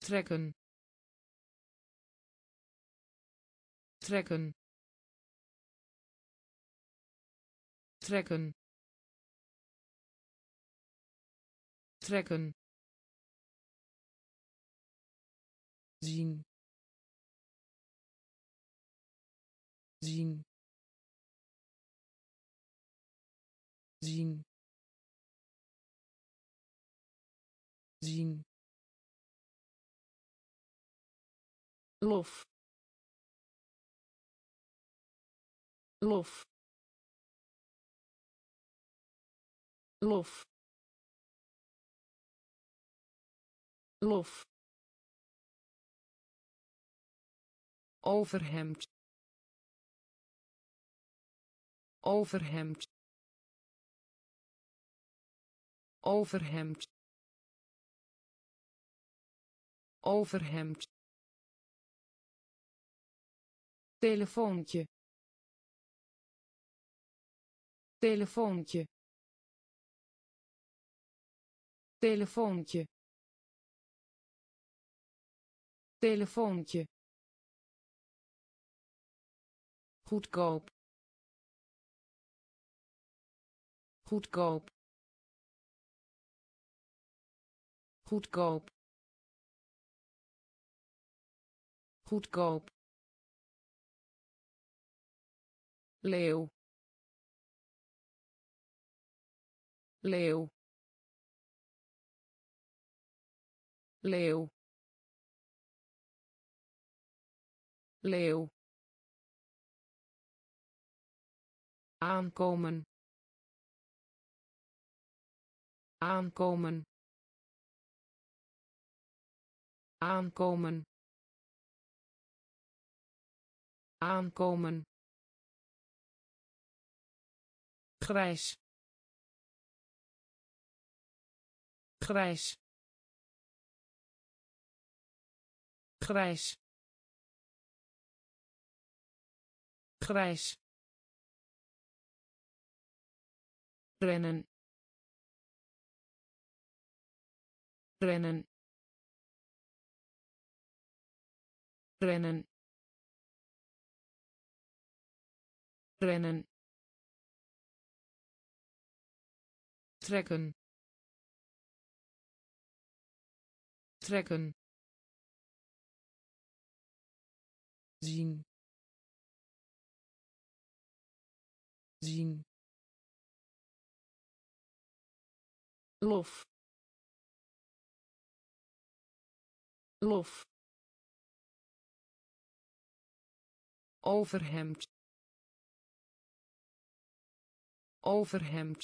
trekken trekken trekken trekken zien zien zien zien lof lof lof lof overhemd overhemd overhemd overhemd telefoontje telefoontje telefoontje telefoontje goedkoop goedkoop goedkoop goedkoop leeuw leeuw leeuw leeuw aankomen aankomen aankomen aankomen grijs grijs grijs grijs rennen rennen rennen rennen trekken trekken zien zien lof lof overhemd overhemd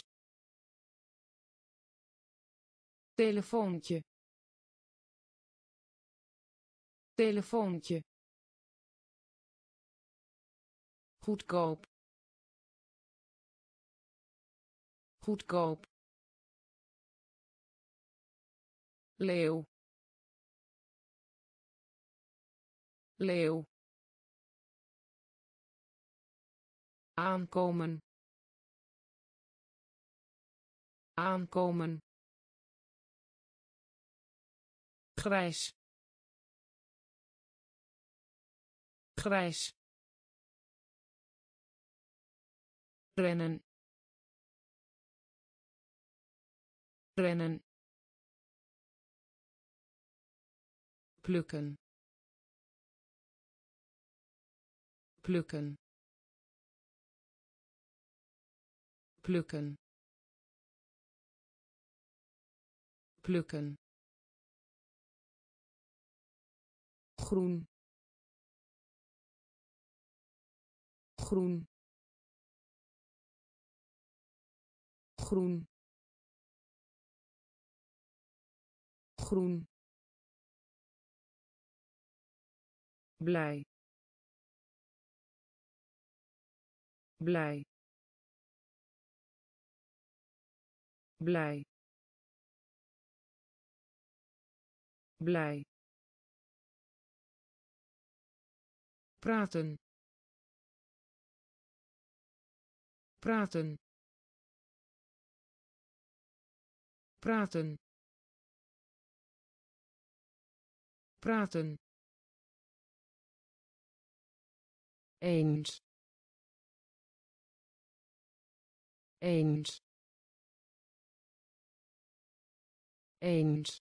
telefoontje telefoontje goedkoop goedkoop leeuw leeuw aankomen aankomen grijs grijs rennen rennen plukken plukken plukken plukken groen groen groen groen blij blij blij blij praten praten praten praten, eens, eens, eens,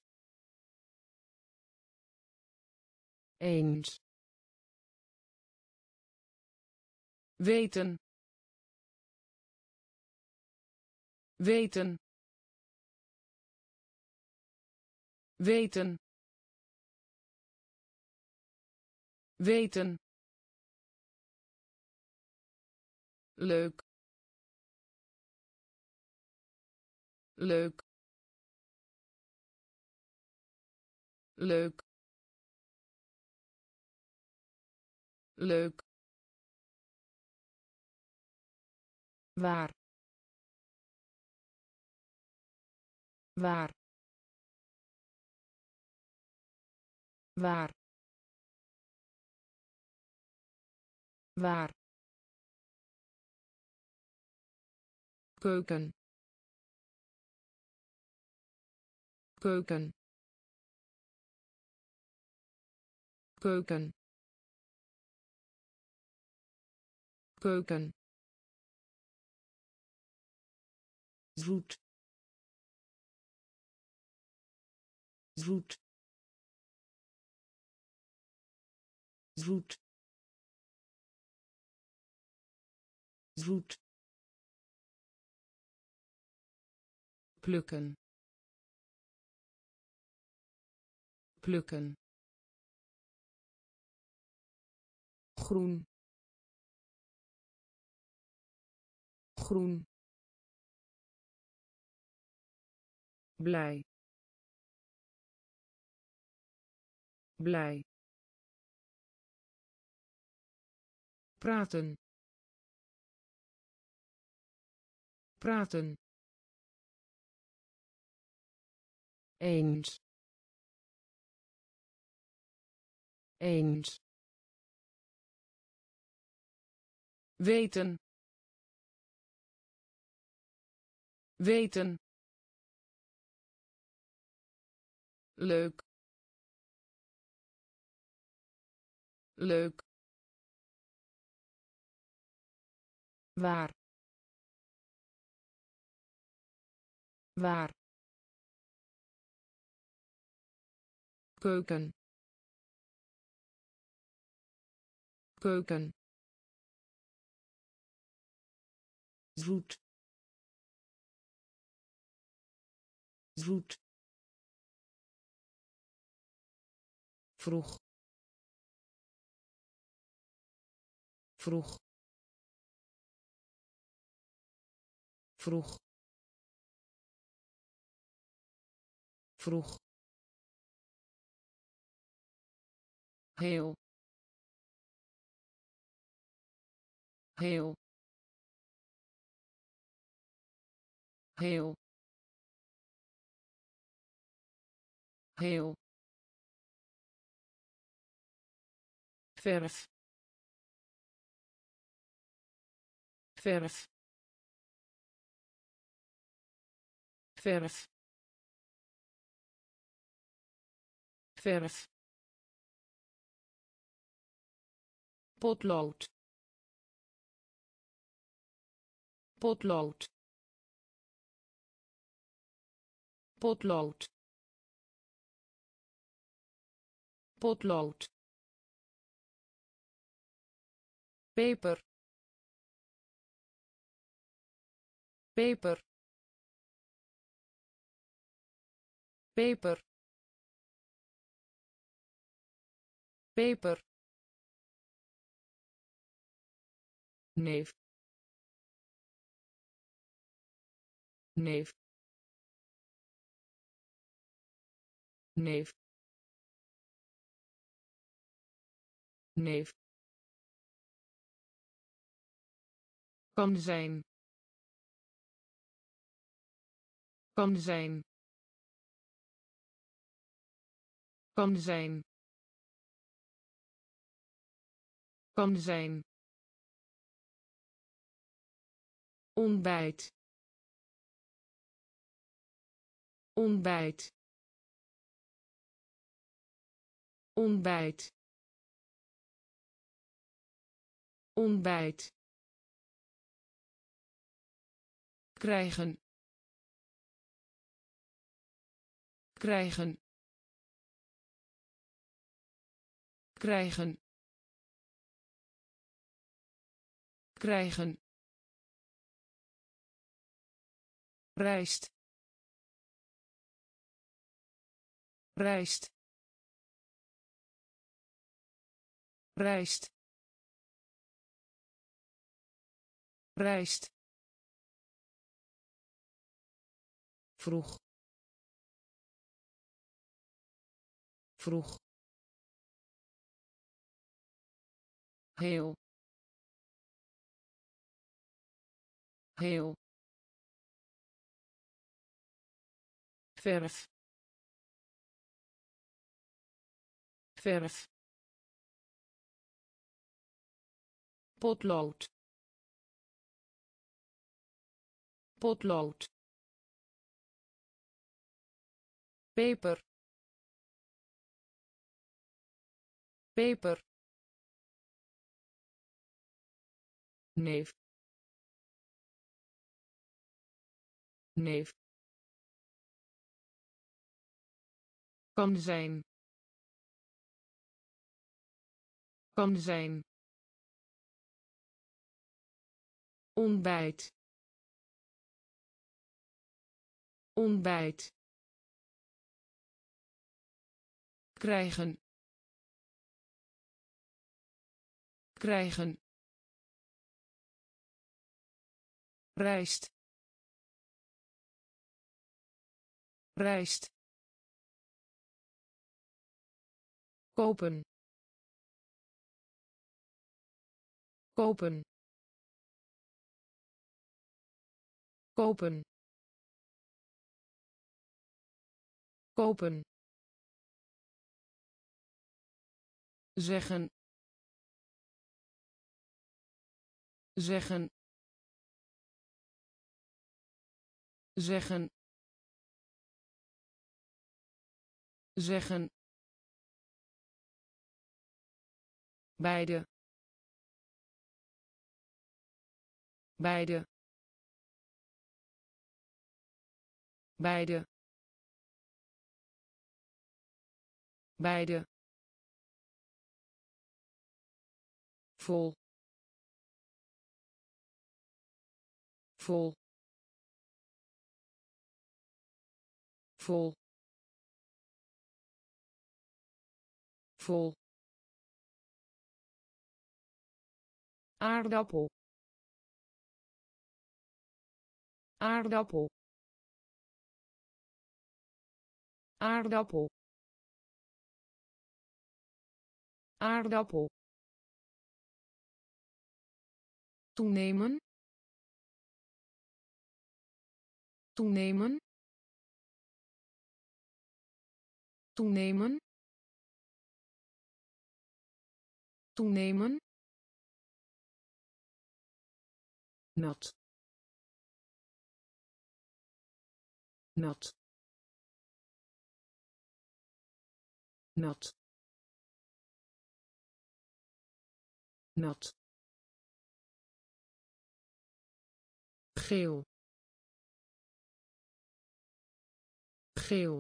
eens, weten, weten, weten, weten, leuk, leuk, leuk, leuk, waar, waar, waar, waar, keuken, keuken, keuken, keuken, zoet, zoet, zoet, zoet, plukken, plukken, groen, groen, blij, blij, praten, praten, eens, eens, weten, weten, leuk, leuk, waar, waar, keuken, keuken, zoet, zoet, vroeg, vroeg, vroeg, vroeg, heel, heel, heel, heel, verf, verf, verf, verf, potlood, potlood, potlood, potlood, peper, peper, peper, peper, neef, neef, neef, neef, kan zijn, kan zijn, kan zijn, kan zijn, ontbijt, ontbijt, ontbijt ontbijt krijgen krijgen krijgen krijgen rijst rijst rijst rijst vroeg vroeg heel heel verf verf potlood potlood peper peper neef neef kan zijn kan zijn ontbijt ontbijt krijgen krijgen rijst rijst kopen kopen kopen kopen zeggen zeggen zeggen zeggen beide beide beide beide vol vol vol vol aardappel aardappel aardappel aardappel toenemen toenemen toenemen toenemen nat nat nat nat geel geel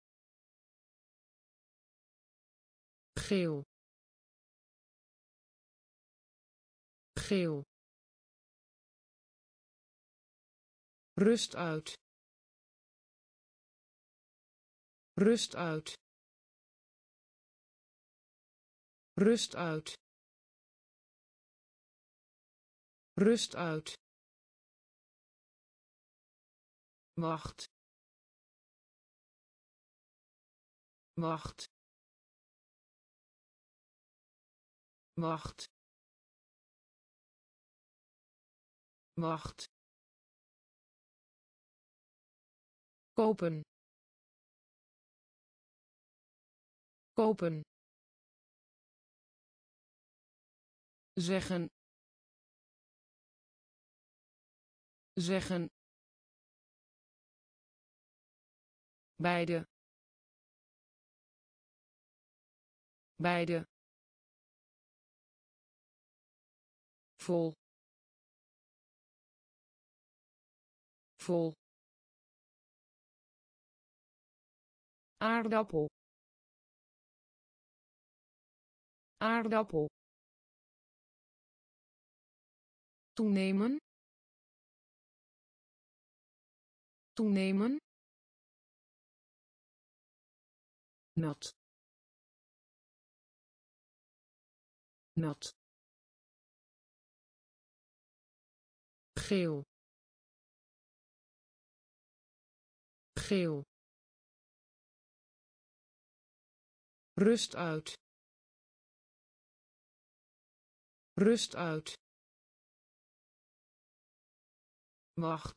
geel geel rust uit rust uit rust uit rust uit wacht wacht wacht wacht kopen kopen zeggen zeggen beide beide vol vol aardappel aardappel toenemen toenemen nat nat geel geel rust uit rust uit wacht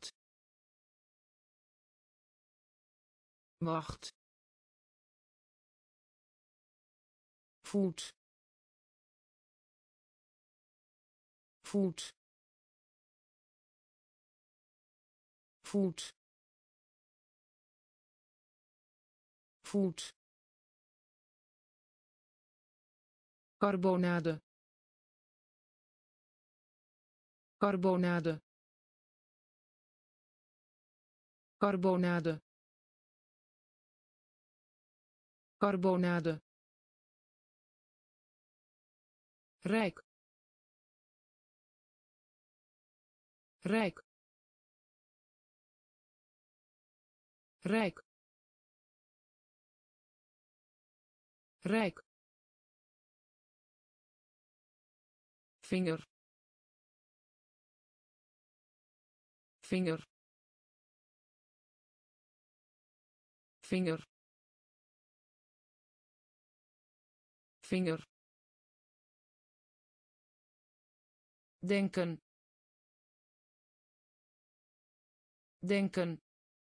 wacht voet voet voet voet carbonade carbonade carbonade carbonade rijk rijk rijk rijk vinger vinger vinger vinger denken denken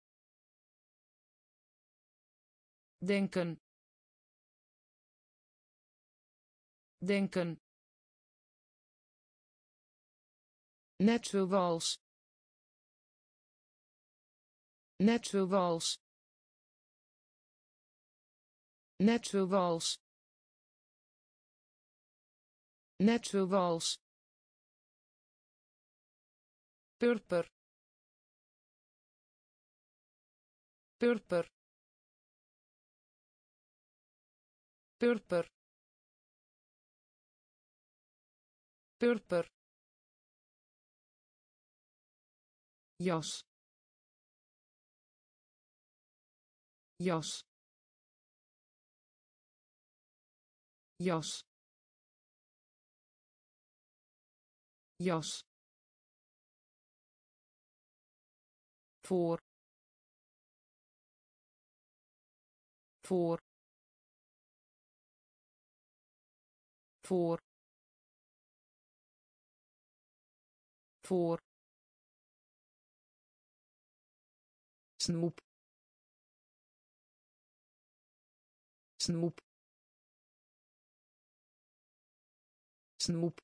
denken denken net zoals net zoals net zoals net zoals purper purper purper purper jas jas jas jas voor voor voor voor snoep snoep snoep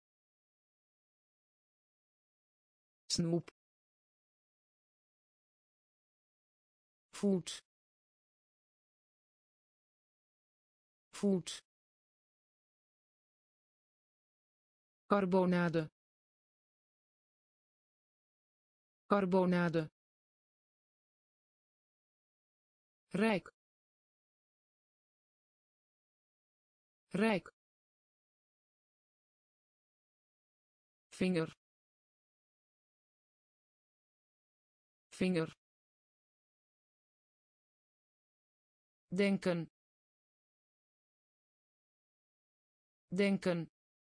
snoep voet voet carbonade carbonade rijk rijk vinger vinger denken denken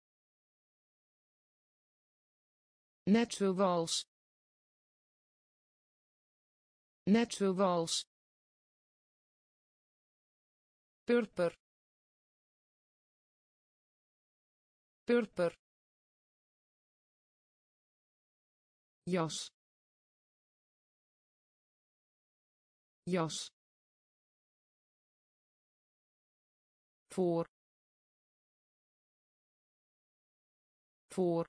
net zoals net zoals purper purper jas jas voor voor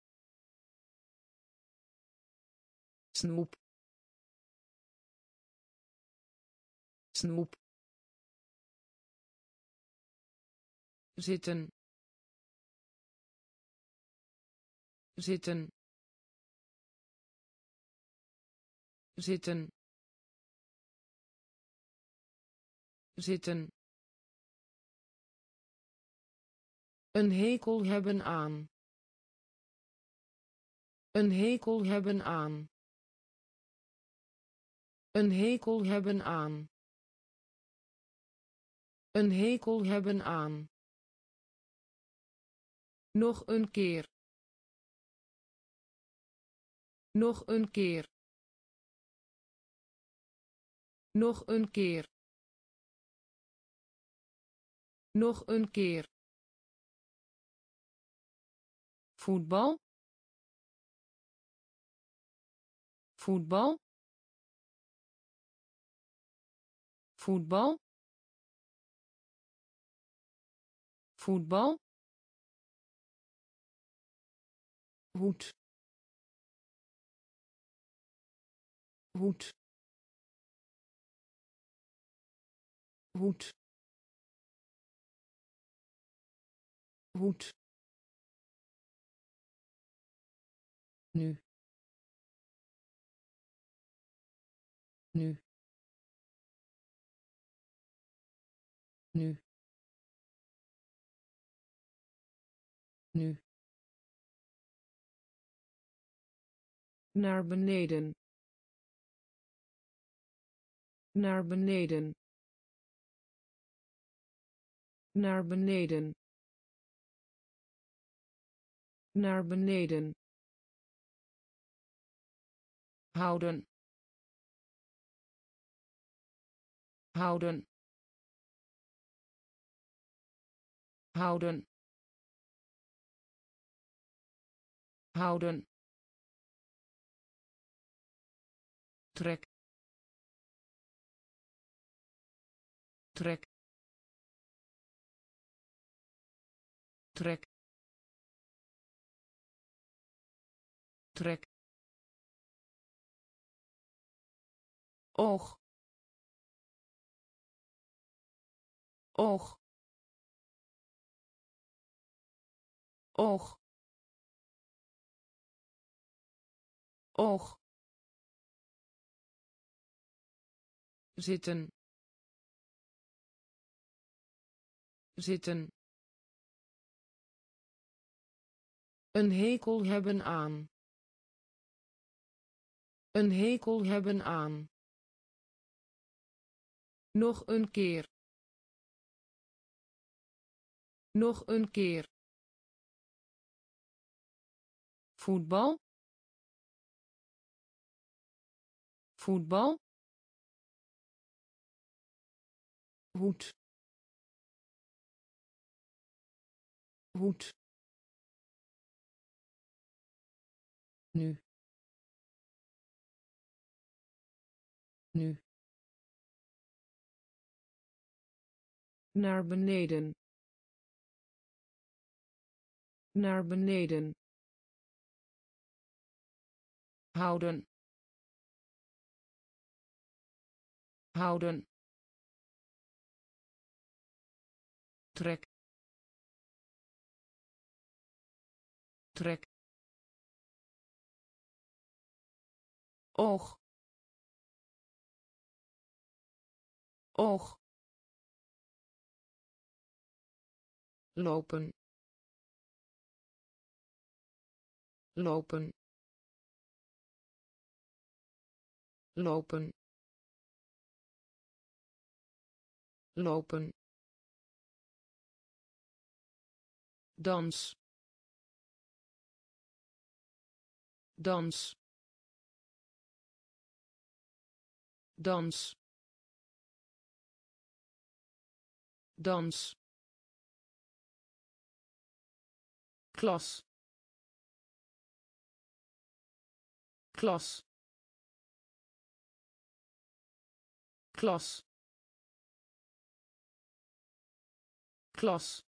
snoep snoep zitten zitten zitten zitten een hekel hebben aan een hekel hebben aan een hekel hebben aan een hekel hebben aan nog een keer nog een keer nog een keer nog een keer voetbal voetbal voetbal voetbal hoed hoed hoed hoed nu nu nu nu naar beneden naar beneden naar beneden naar beneden houden houden houden houden trek trek trek trek oog oog oog oog zitten zitten een hekel hebben aan een hekel hebben aan nog een keer nog een keer voetbal voetbal hoed hoed nu nu naar beneden naar beneden houden houden trek trek oog oog lopen lopen lopen lopen dans dans dans dans klas klas klas klas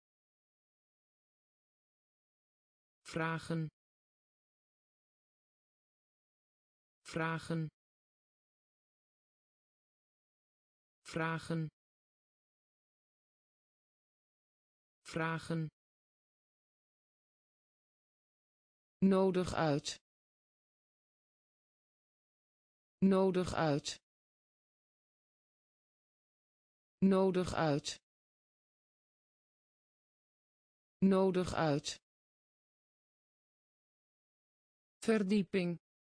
vragen vragen vragen vragen, nodig uit, nodig uit, nodig uit, nodig uit, verdieping,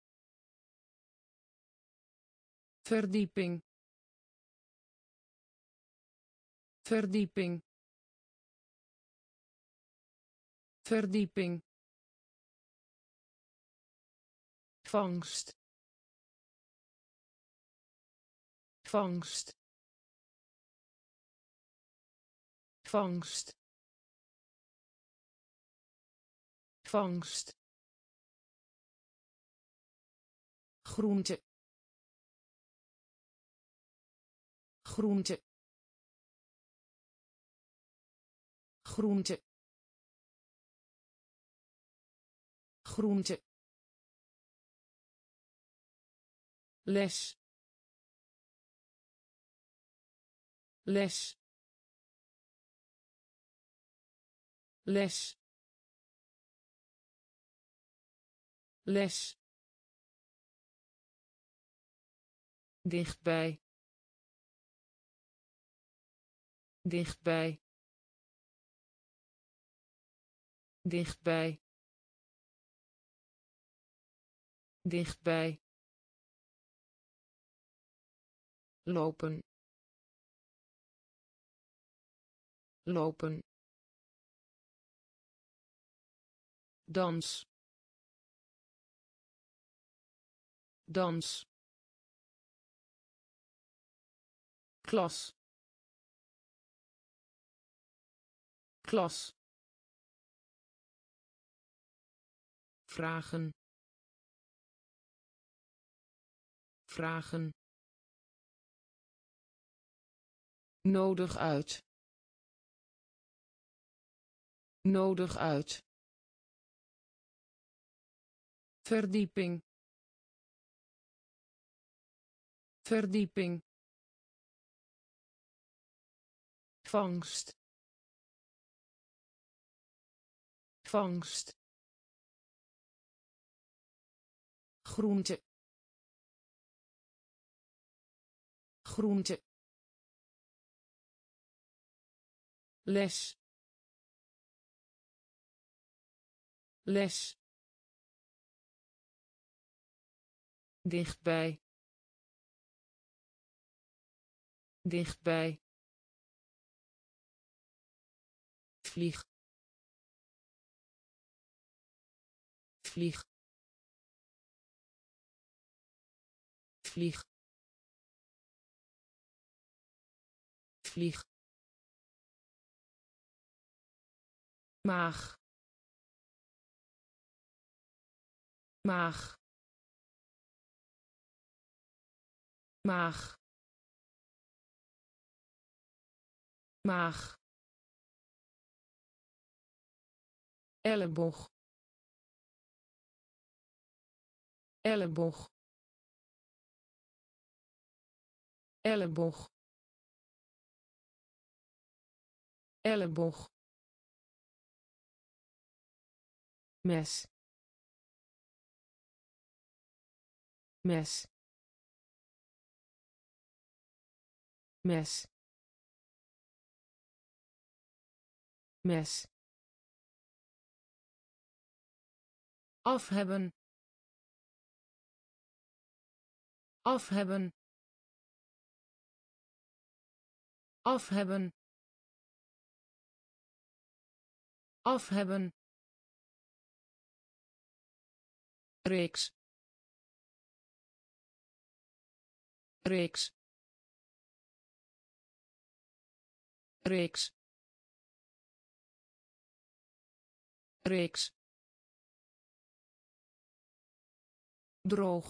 verdieping, verdieping, verdieping, vangst, vangst, vangst, vangst, groente, groente, groente, groente, les, les, les, les, dichtbij, dichtbij, dichtbij, dichtbij, lopen, lopen, dans, dans, klas, klas, vragen, vragen, nodig uit, nodig uit, verdieping, verdieping, vangst, vangst, groente, groente, les, les, dichtbij, dichtbij, vlieg, vlieg, vlieg, vlieg, maag, maag, maag, maag, elleboog, elleboog, elleboog, elleboog, mes, mes, mes, mes, af hebben, af hebben, af hebben, af hebben, reeks, reeks, reeks, reeks, droog,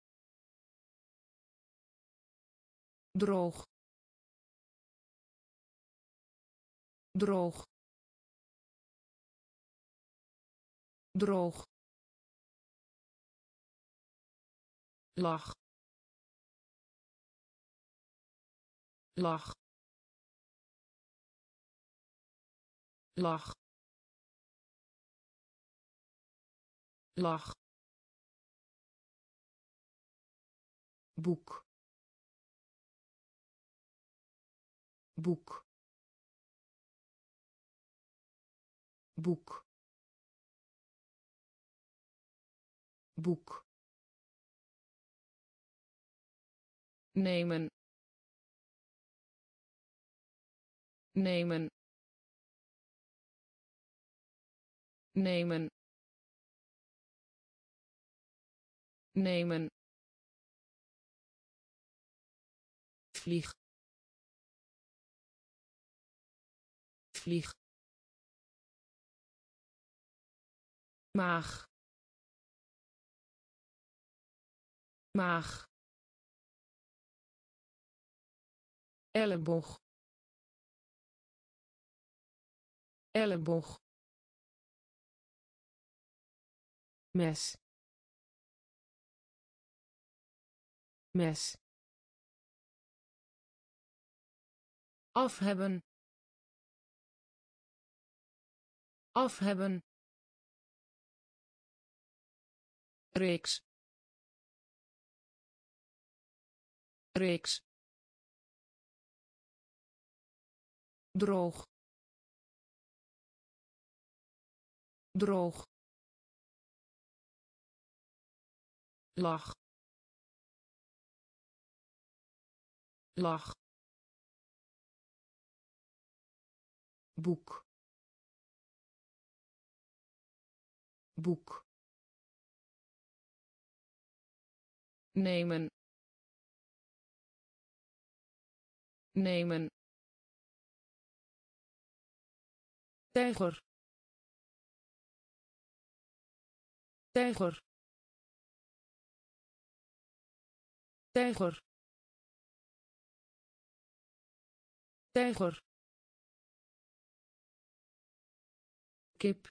droog, droog, droog, lach, lach, lach, lach, boek, boek, boek, boek, nemen, nemen, nemen, nemen, vlieg, vlieg, maag, maag, elleboog, elleboog, mes, mes, af hebben, af hebben, reeks, reeks, droog, droog, lach, lach, boek, boek, nemen, nemen, tijger, tijger, tijger, tijger, kip,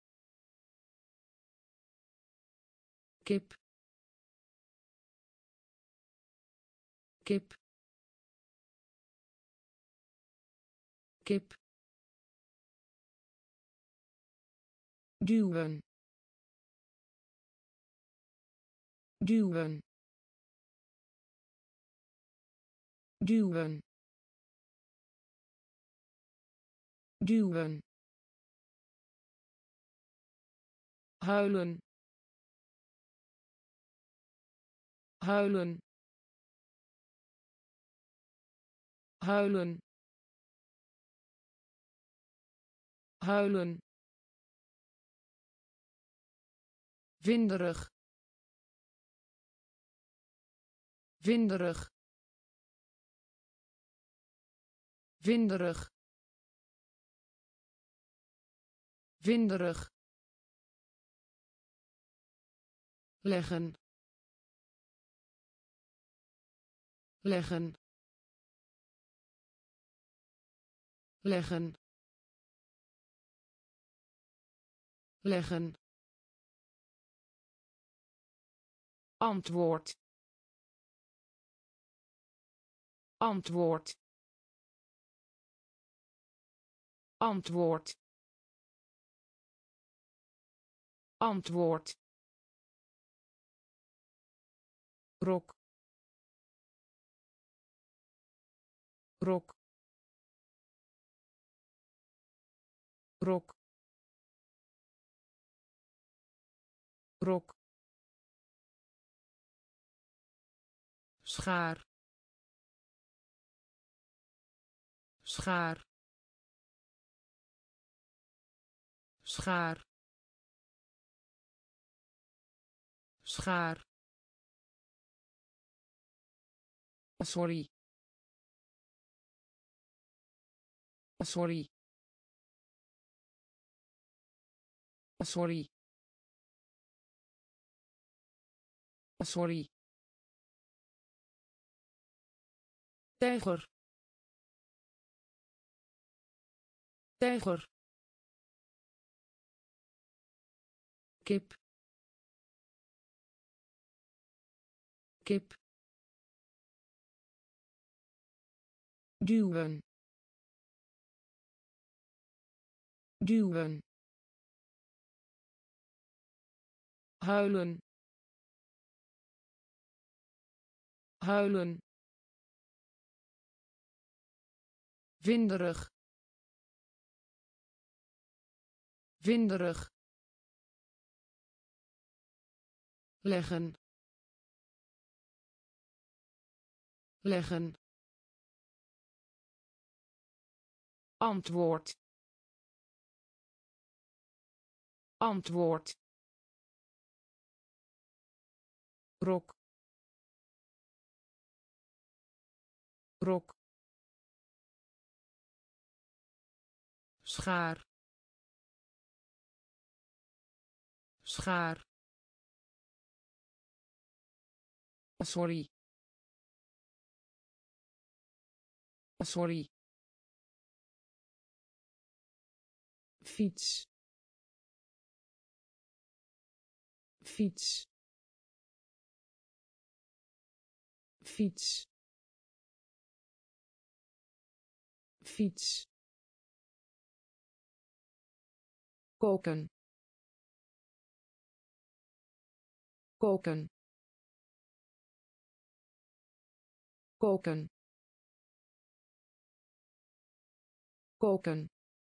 kip, kip, kip, duwen, duwen, duwen, duwen, huilen, huilen, huilen, huilen, winderig, winderig, winderig, winderig, leggen, leggen, leggen, leggen, antwoord, antwoord, antwoord, antwoord, rok, rok, rok, rok, schaar, schaar, schaar, schaar, sorry, sorry, sorry, sorry, tijger, tijger, kip, kip, duwen, duwen, huilen, huilen, winderig, winderig, leggen, leggen, antwoord, antwoord, rok, rok, schaar, schaar, sorry, sorry, fiets, fiets, fiets, fiets, koken, koken, koken, koken,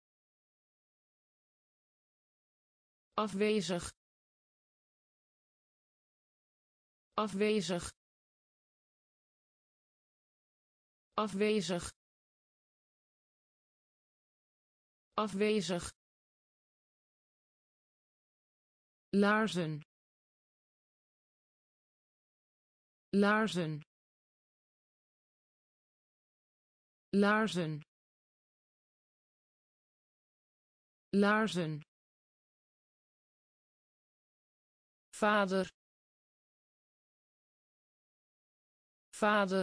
afwezig, afwezig, afwezig, afwezig, laarzen, laarzen, laarzen, laarzen, vader, vader,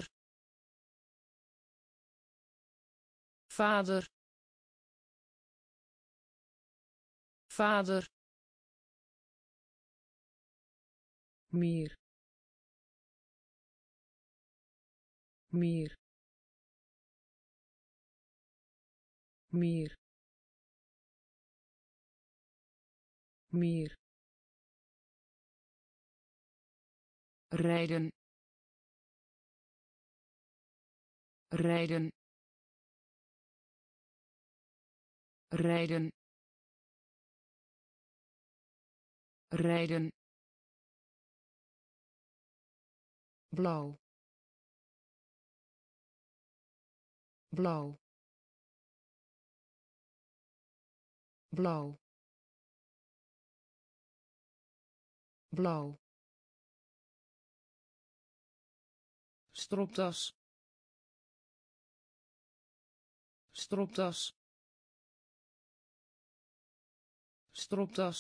vader, vader, meer, meer, meer, meer, rijden, rijden, rijden, rijden, blauw, blauw, blauw, blauw, stropdas, stropdas, stropdas,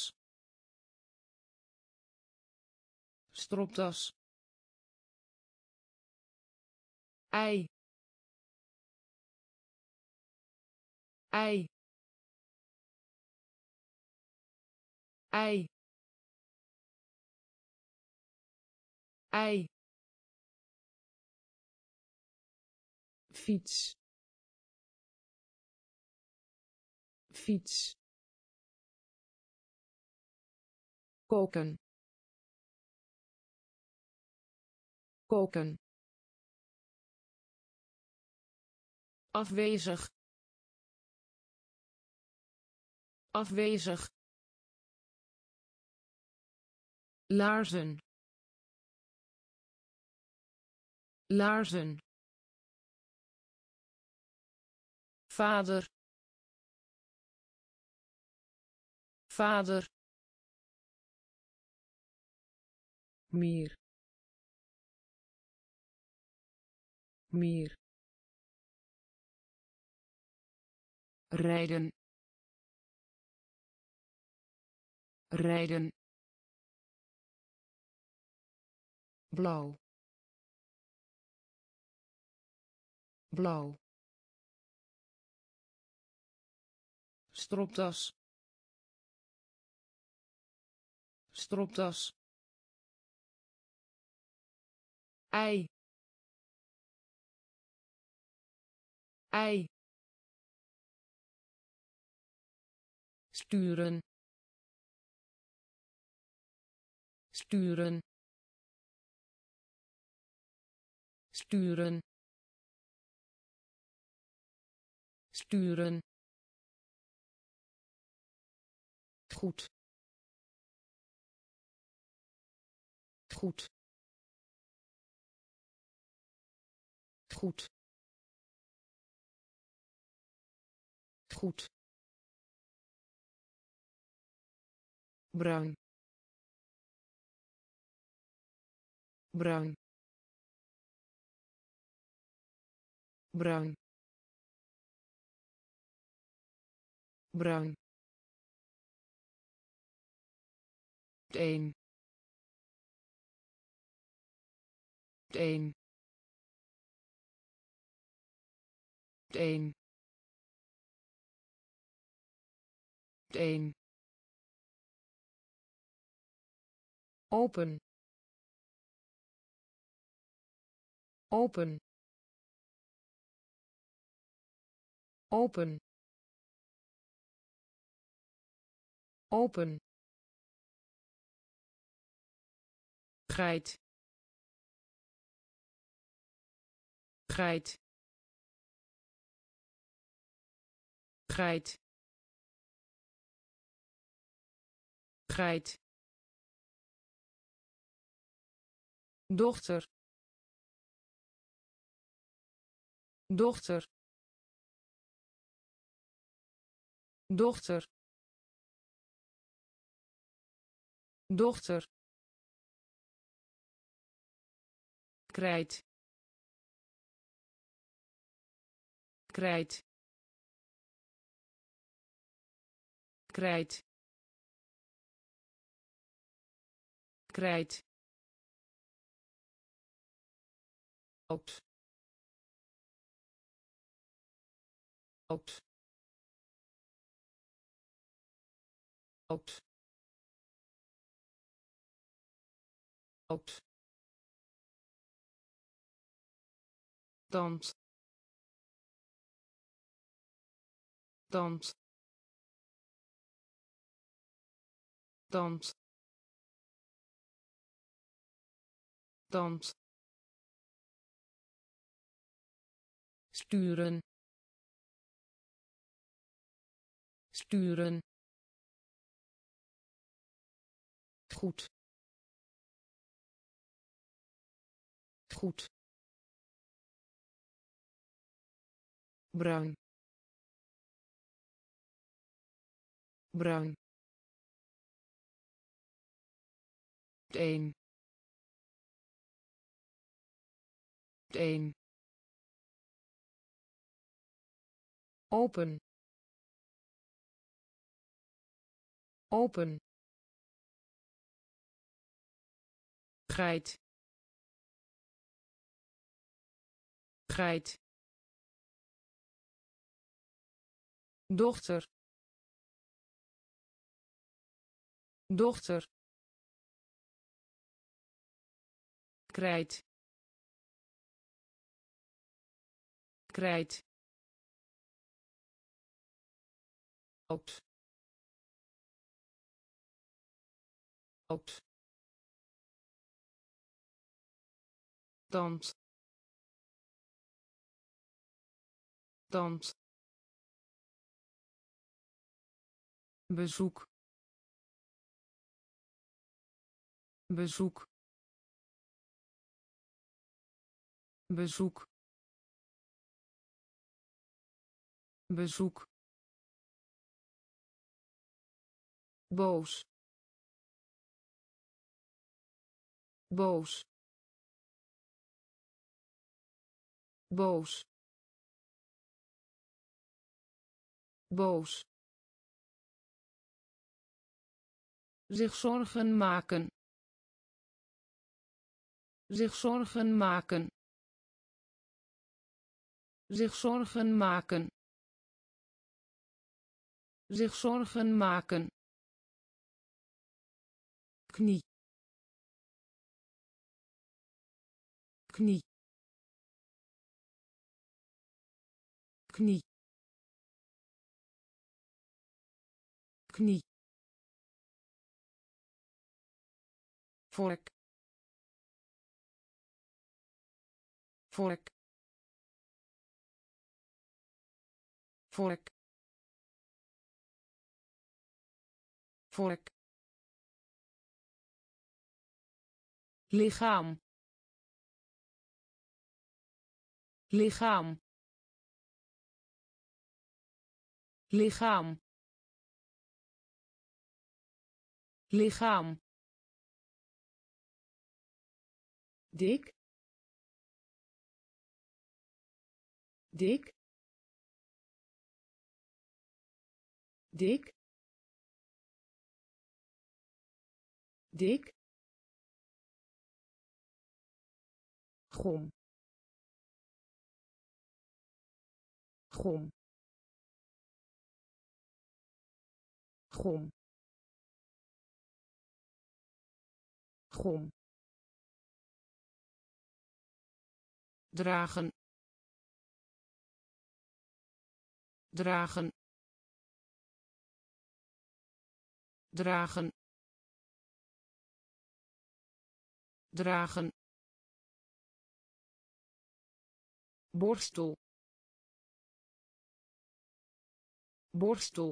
stropdas, ei, ei, ei, ei, fiets, fiets, koken, koken, afwezig, afwezig, laarzen, laarzen, vader, vader, meer, meer, rijden, rijden, blauw, blauw, stropdas, stropdas, ei, ei, sturen sturen sturen sturen goed goed goed goed bruin bruin bruin bruin een een een een open open open open geit geit geit geit dochter dochter dochter dochter krijt krijt krijt krijt oud oud oud oud dans dans dans dans sturen sturen goed goed bruin bruin een een open open geit geit dochter dochter krijt krijt oud oud dans dans bezoek bezoek bezoek bezoek boos boos boos boos zich zorgen maken zich zorgen maken zich zorgen maken zich zorgen maken knie knie knie knie, vork, vork, vork, vork, lichaam, lichaam, lichaam, lichaam, dik, dik, dik, dik, gom, gom, gom, gom, dragen, dragen, dragen, dragen, borstel, borstel,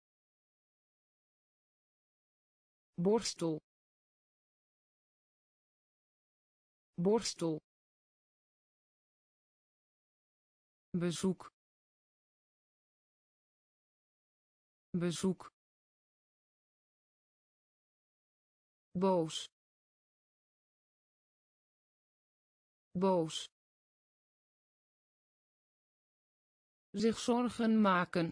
borstel, borstel, bezoek, bezoek, boos, boos, zich zorgen maken,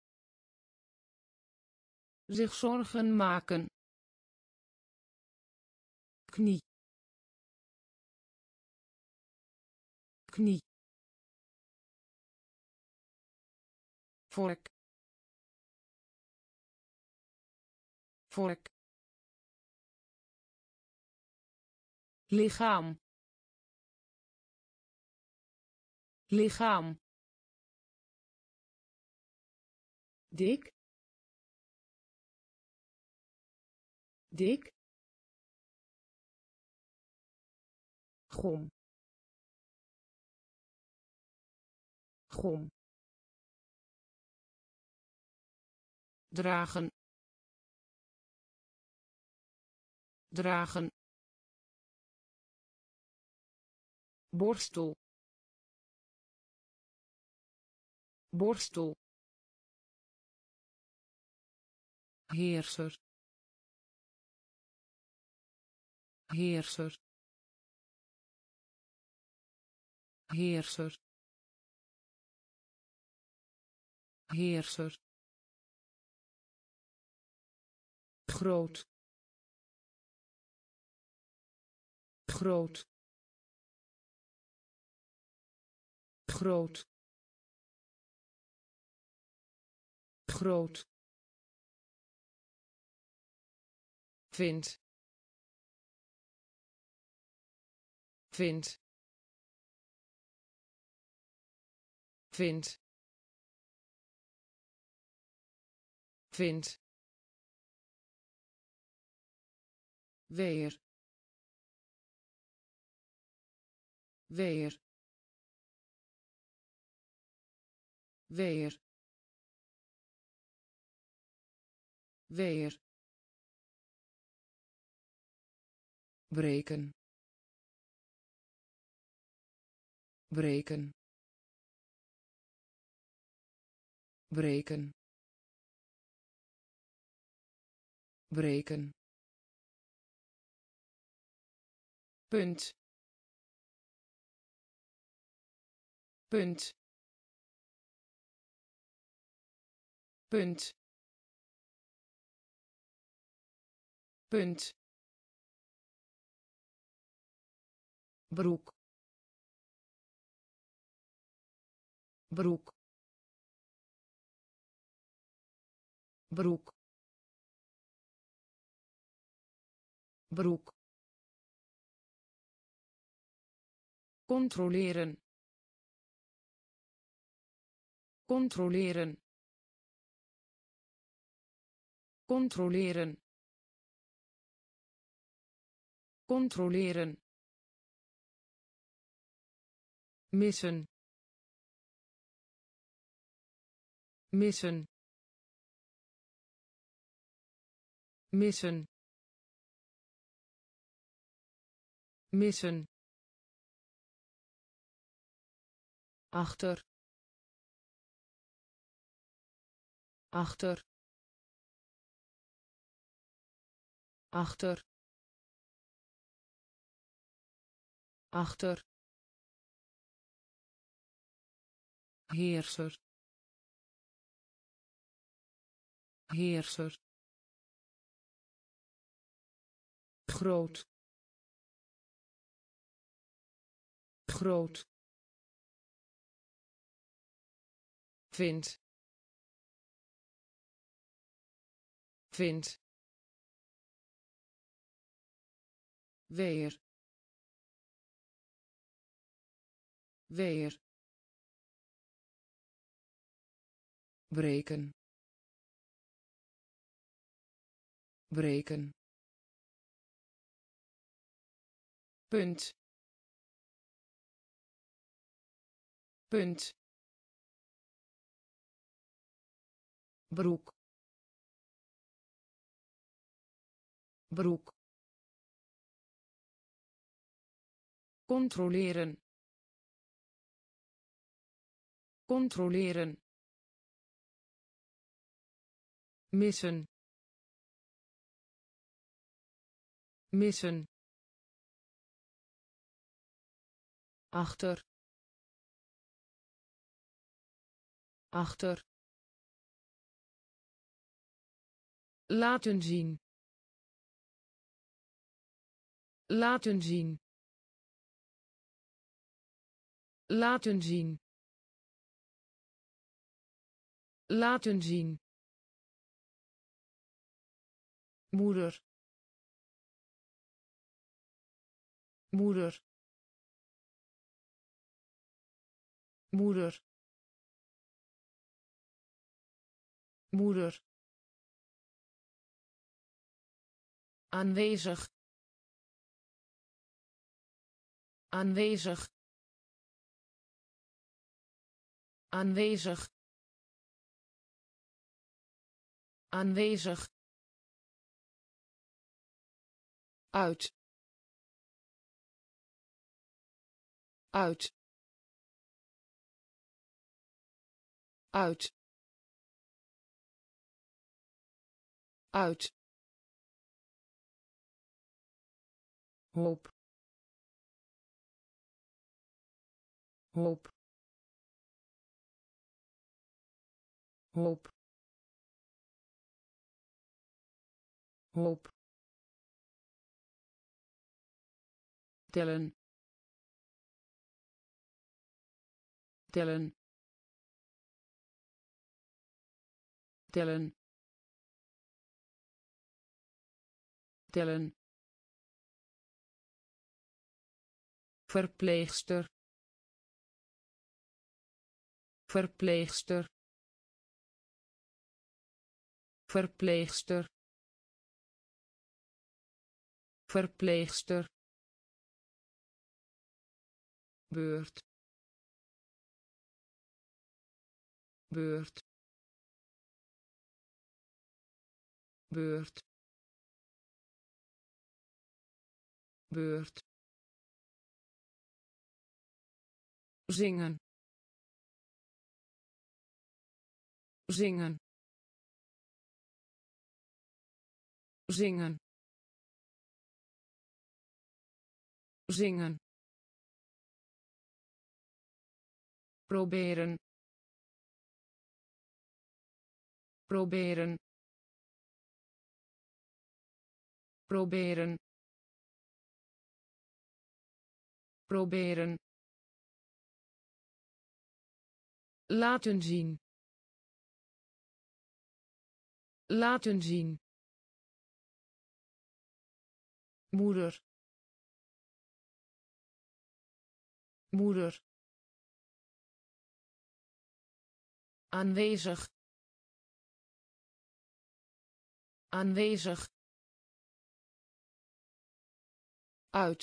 zich zorgen maken, knie, knie, vork, vork, lichaam, lichaam, dik, dik, gom, gom, dragen, dragen, borstel, borstel, heerser, heerser, heerser, heerser, groot, groot, groot, groot, vind, vind, vind, vind, weer, weer, weer, weer, breken, breken, breken, breken, punt, punt, punt, punt, broek, broek, broek, broek, controleren, controleren, controleren, controleren, missen, missen, missen, missen, achter, achter, achter, achter, heerser, heerser, groot, groot, vind, vind, weer, weer, breken, breken, punt, punt, broek, broek, controleren, controleren, missen, missen, achter, achter, laten zien, laten zien, laten zien, laten zien, moeder, moeder, moeder, moeder, aanwezig, aanwezig, aanwezig, aanwezig, uit, uit, uit, uit, hoop, hoop, hoop, hoop, tellen, tellen, tellen, tellen, verpleegster, verpleegster, verpleegster, verpleegster, beurt, beurt, beurt, beurt, zingen, zingen, zingen, zingen, proberen, proberen, proberen, proberen, laten zien, laten zien, moeder, moeder, aanwezig, aanwezig uit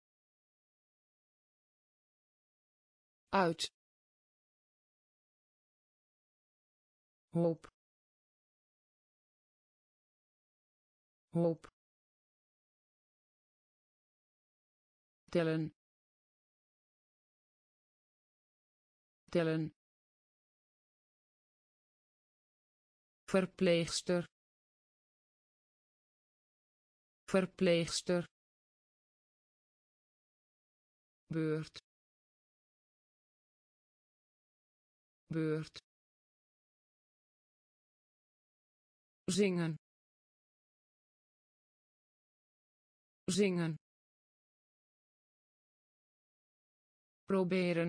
uit hoop hoop tellen tellen verpleegster verpleegster beurt beurt zingen zingen proberen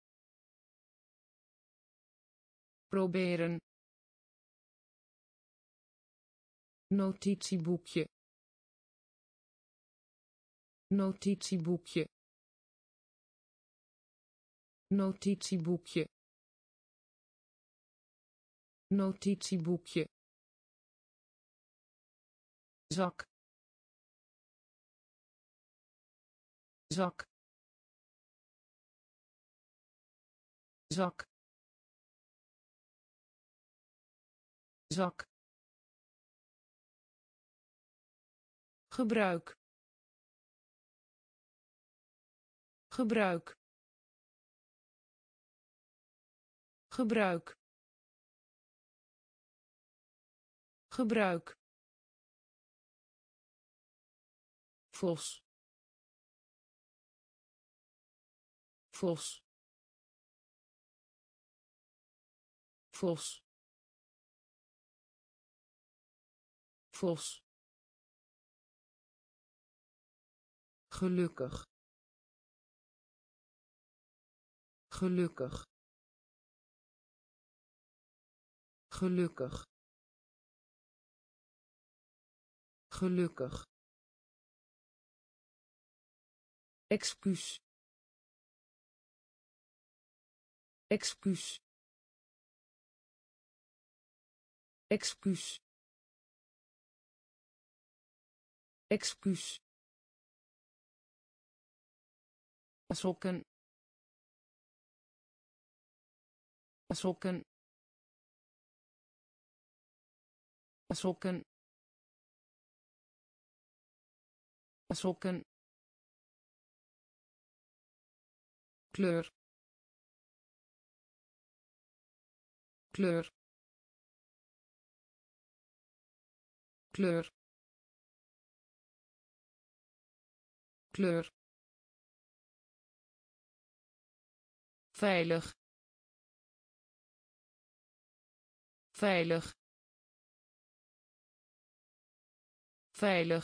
proberen notitieboekje notitieboekje notitieboekje notitieboekje zak zak zak zak gebruik gebruik gebruik gebruik vos vos vos vos gelukkig gelukkig gelukkig gelukkig excuus excuus excuus excuus sokken sokken sokken sokken kleur kleur kleur kleur veilig veilig veilig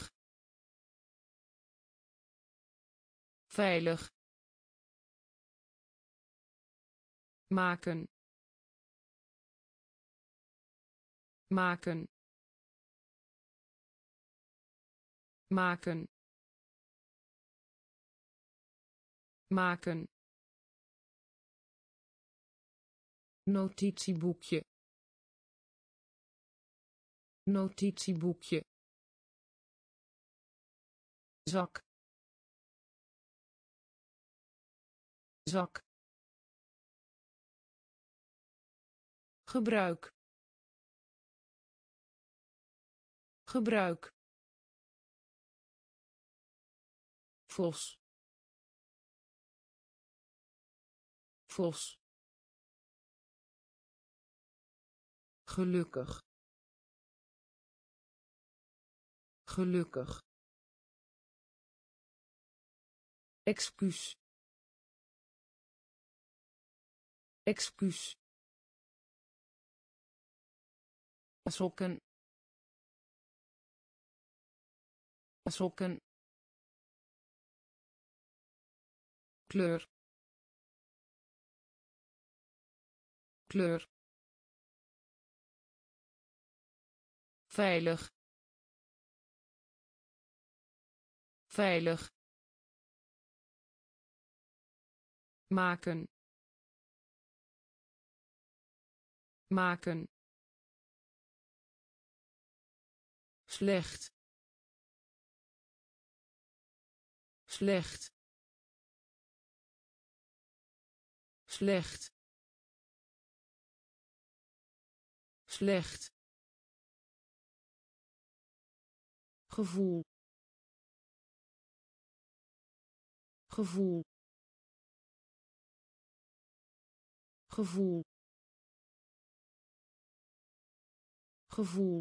veilig maken maken maken maken notitieboekje notitieboekje zak zak gebruik gebruik vos vos gelukkig gelukkig excuus excuus sokken sokken kleur kleur veilig veilig maken maken slecht slecht slecht slecht gevoel gevoel gevoel gevoel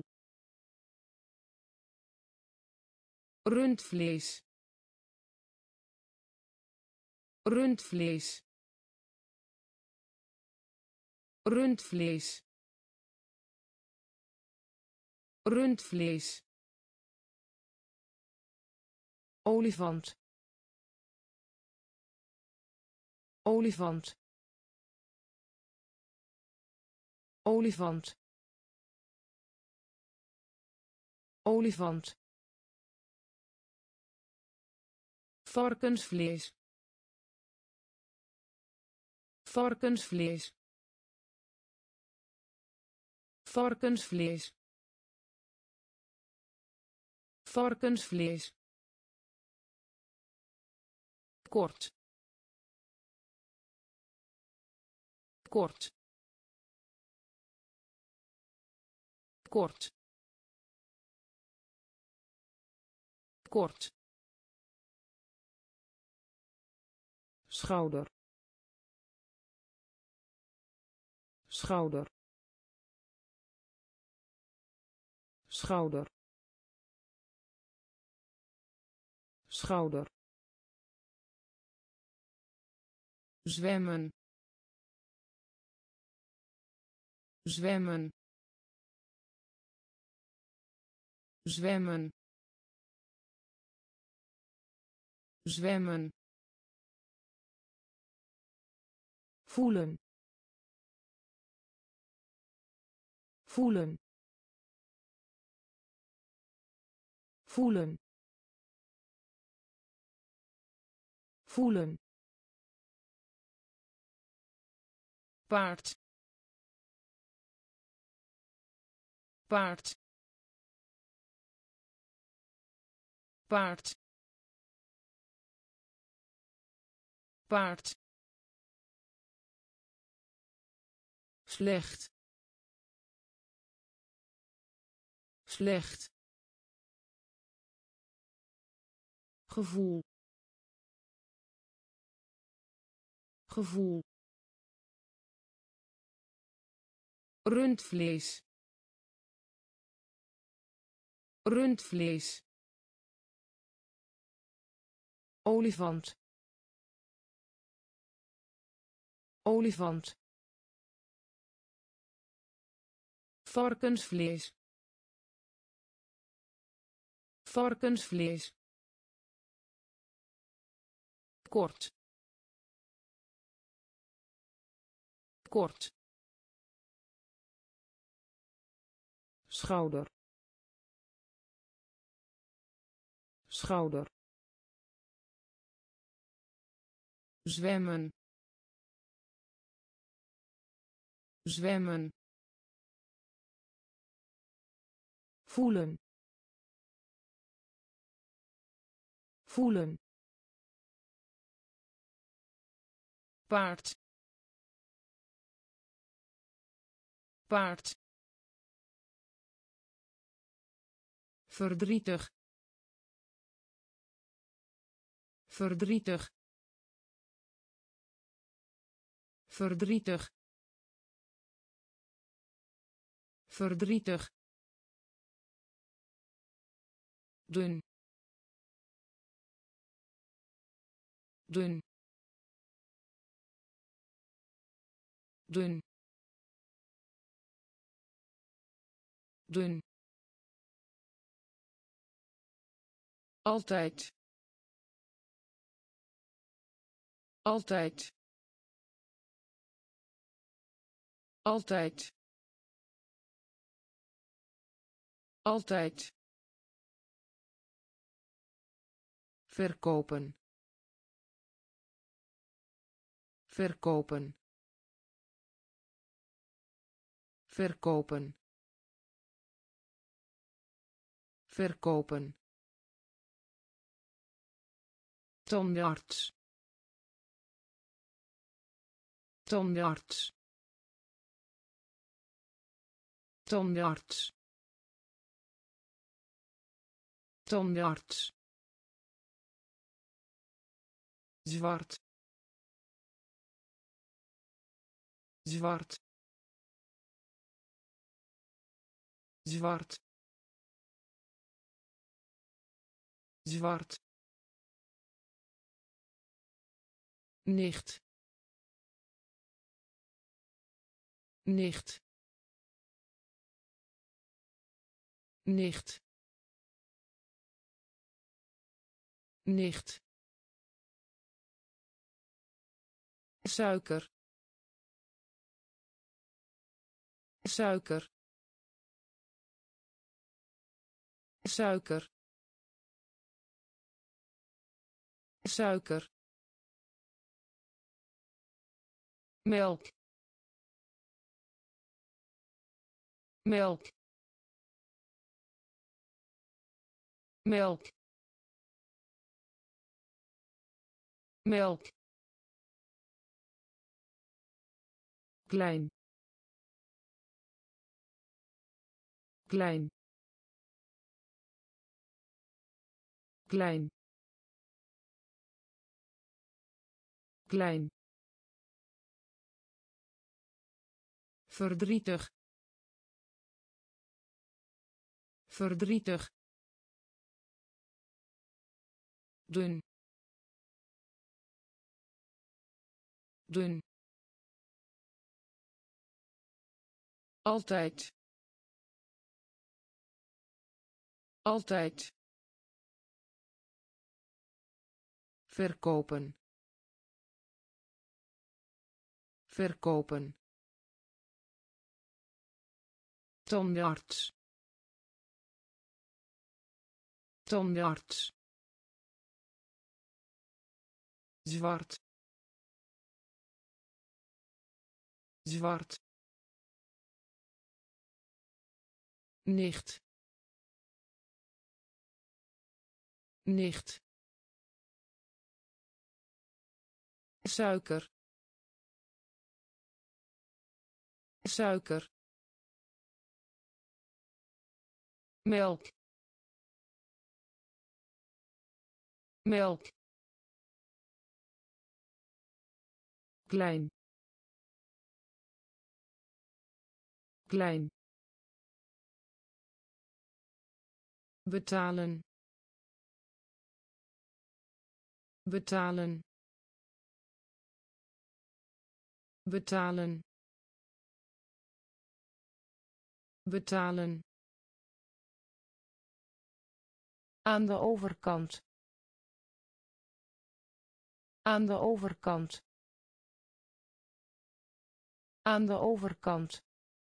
rundvlees rundvlees rundvlees rundvlees olifant olifant olifant olifant varkensvlees varkensvlees varkensvlees varkensvlees kort kort kort kort schouder schouder schouder schouder zwemmen zwemmen zwemmen zwemmen voelen voelen voelen voelen paard paard paard paard slecht slecht gevoel gevoel rundvlees rundvlees olifant olifant varkensvlees varkensvlees kort kort schouder schouder zwemmen zwemmen voelen voelen paard paard verdrietig verdrietig verdrietig verdrietig dun dun dun dun altijd altijd altijd altijd verkopen verkopen verkopen verkopen, tandarts, tandarts, tandarts, tandarts, zwart, zwart, zwart, zwart, nicht, nicht, nicht, nicht, suiker, suiker, suiker, suiker, melk, melk, melk, melk, klein, klein, klein, klein, verdrietig, verdrietig, dun, dun, altijd, altijd, verkopen, verkopen, tandarts, tandarts, zwart, zwart, nicht, nicht, suiker, suiker, melk, melk, klein, klein, betalen, betalen, betalen, betalen, Aan de overkant. Aan de overkant. Aan de overkant.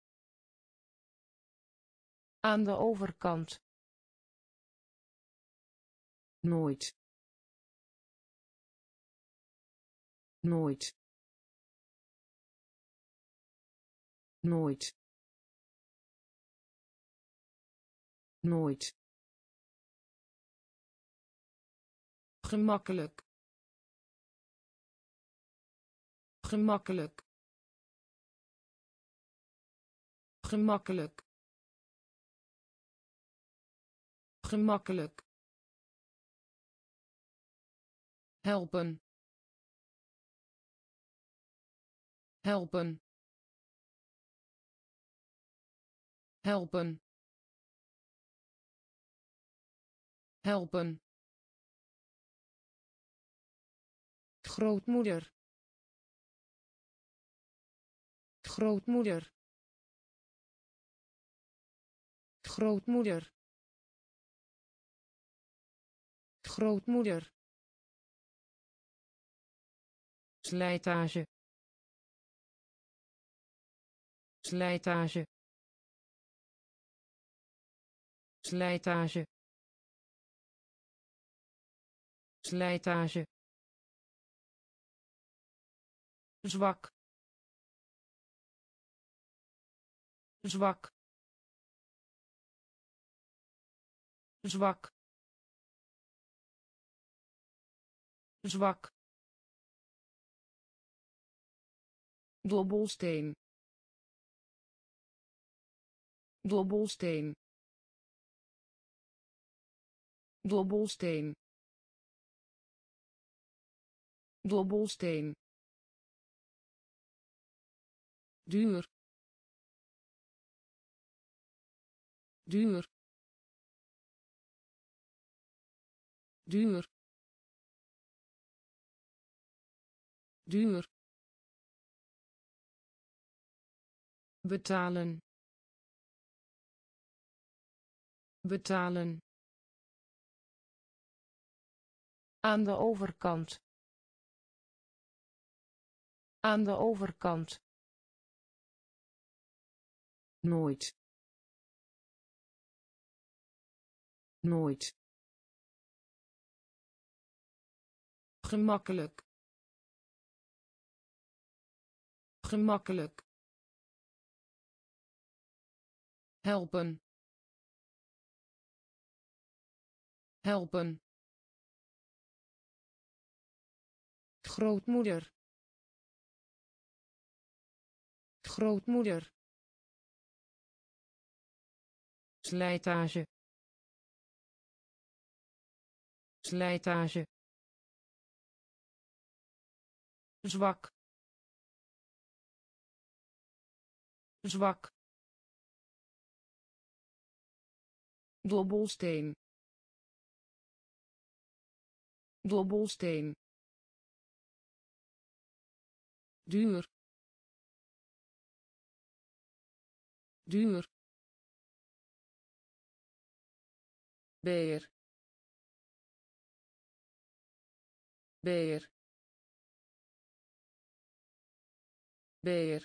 Aan de overkant. nooit, nooit, nooit, nooit, gemakkelijk, gemakkelijk, gemakkelijk, gemakkelijk, helpen, helpen, helpen, helpen, grootmoeder, grootmoeder, grootmoeder, grootmoeder, slijtage, slijtage, slijtage, slijtage, zwak, zwak, zwak, zwak, dobbelsteen, dobbelsteen, dobbelsteen, dobbelsteen, duur, duur, duur, duur, betalen, betalen, aan de overkant, aan de overkant, nooit, nooit, gemakkelijk, gemakkelijk, helpen, helpen, grootmoeder, grootmoeder, slijtage, slijtage, zwak, zwak, dobbelsteen, dobbelsteen, duur, duur, beer, beer, beer,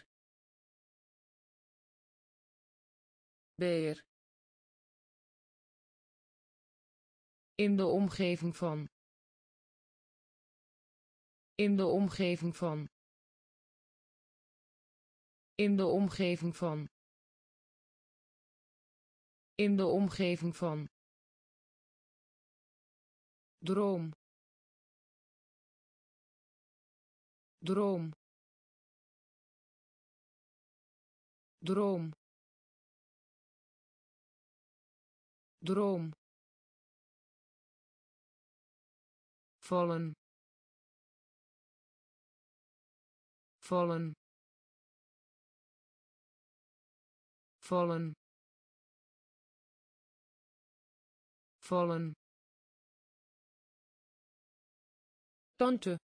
beer, in de omgeving van, in de omgeving van, in de omgeving van, in de omgeving van, droom, droom, droom, droom, vallen, vallen, vallen, vallen, tante,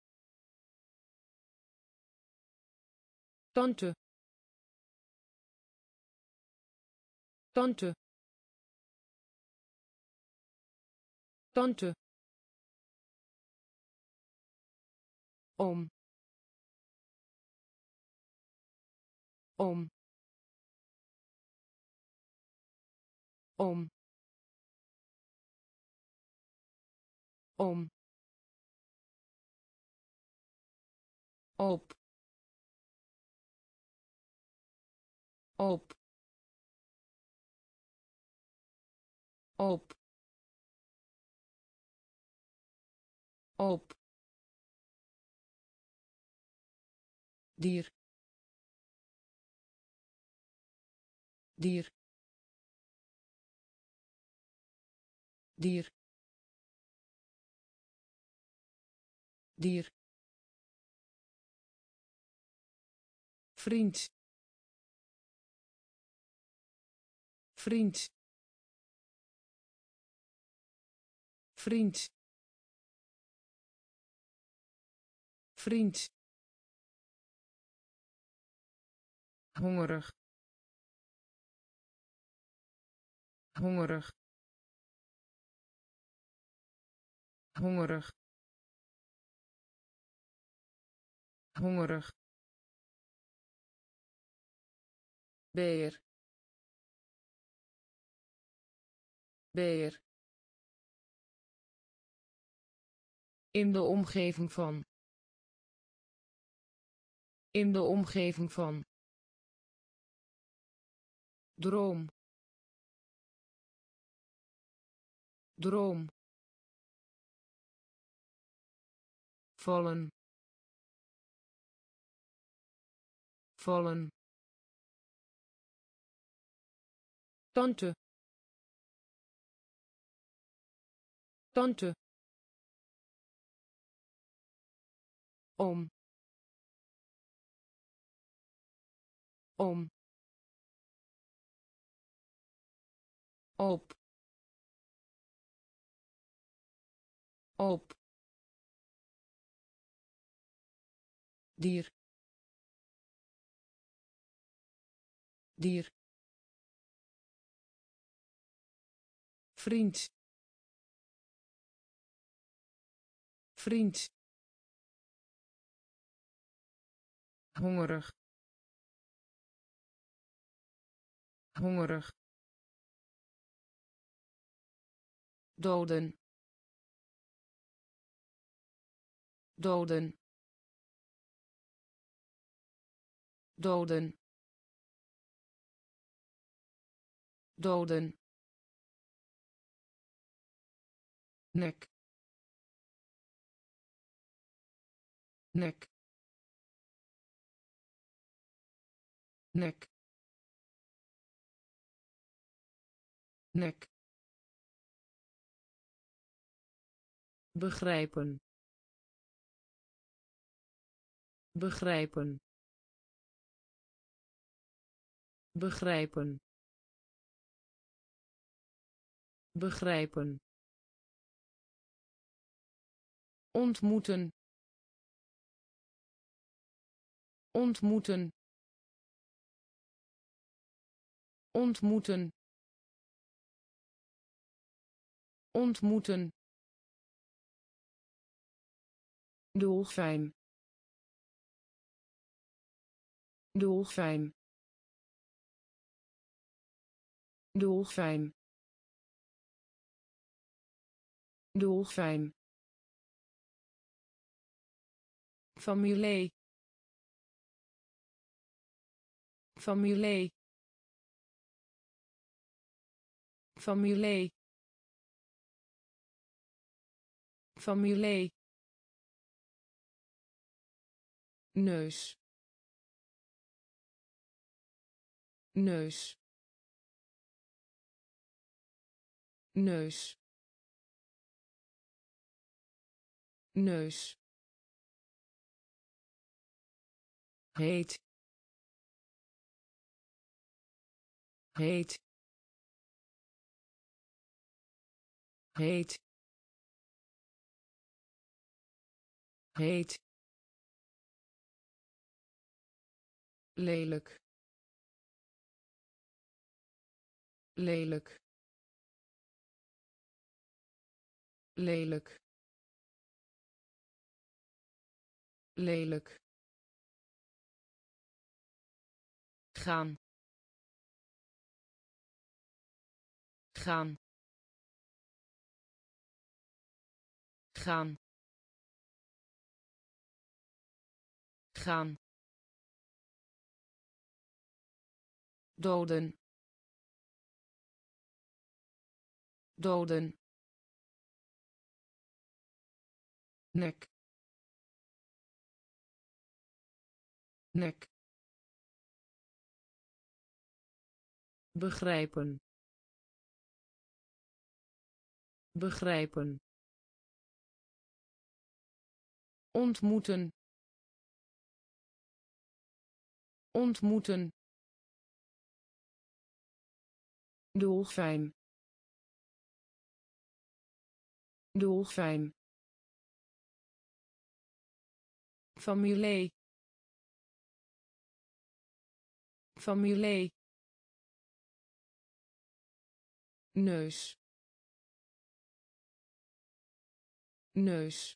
tante, tante, tante, om, om, om, om, op, op, op, op, dier, dier, dier, dier, vriend, vriend, vriend, vriend, hongerig, hongerig, hongerig, hongerig, beer, beer, in de omgeving van, in de omgeving van, droom, droom vallen vallen tante tante om om op op dier dier vriend vriend hongerig hongerig doden doden doden doden nek nek nek nek begrijpen begrijpen begrijpen begrijpen ontmoeten ontmoeten ontmoeten ontmoeten dolfijn dolfijn dolfijn dolfijn familie familie familie familie neus neus neus neus heet heet heet heet lelijk lelijk lelijk lelijk gaan gaan gaan gaan doden doden nek nek begrijpen begrijpen ontmoeten ontmoeten dolfijn dolfijn familie familie neus neus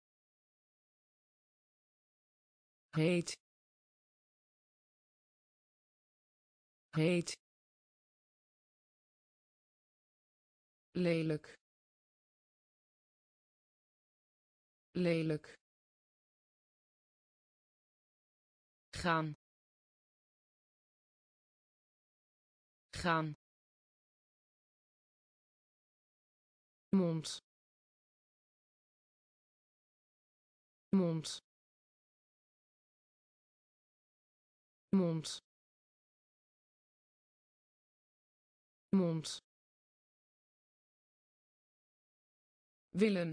heet heet lelijk lelijk gaan gaan mond mond mond mond willen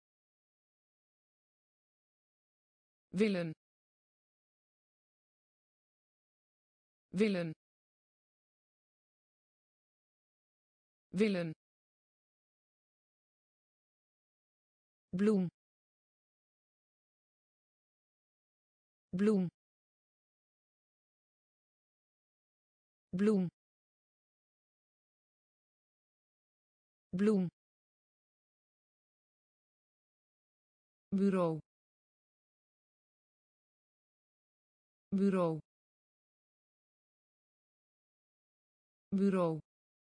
willen willen willen bloem bloem bloem bloem bureau bureau bureau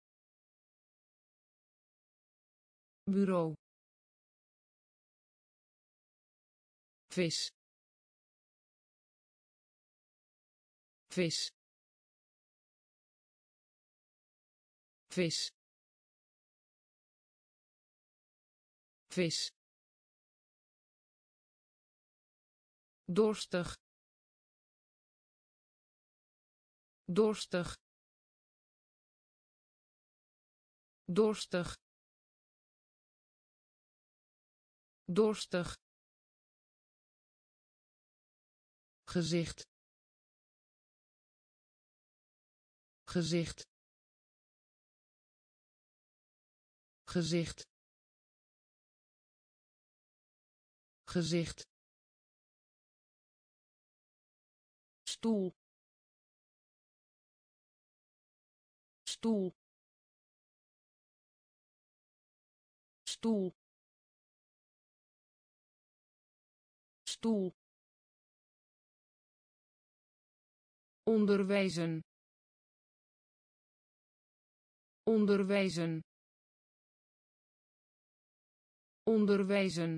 bureau vis vis vis vis dorstig dorstig dorstig dorstig gezicht gezicht gezicht gezicht stoel stoel stoel stoel onderwijzen onderwijzen onderwijzen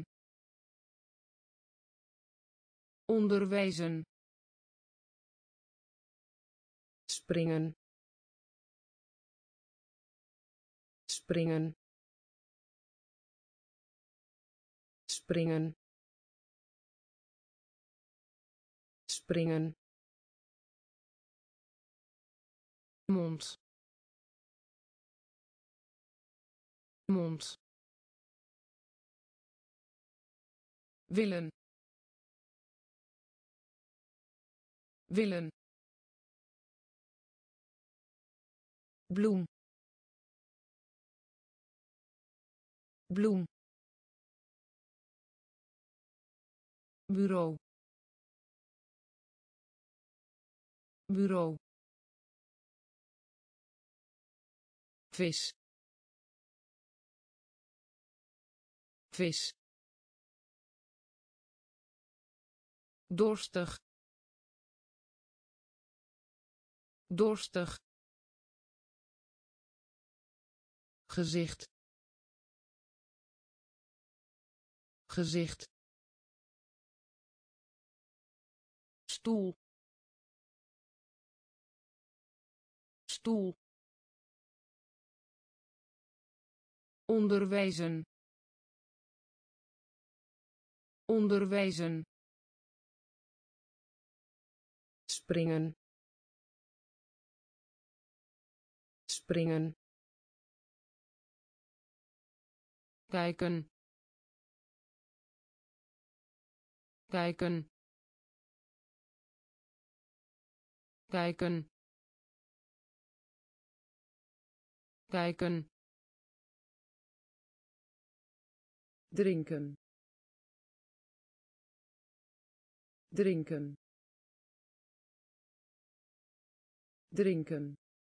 onderwijzen springen springen springen springen mond mond willen willen bloem bloem bureau bureau vis vis dorstig dorstig gezicht gezicht stoel stoel onderwijzen onderwijzen springen springen kijken kijken kijken kijken drinken drinken drinken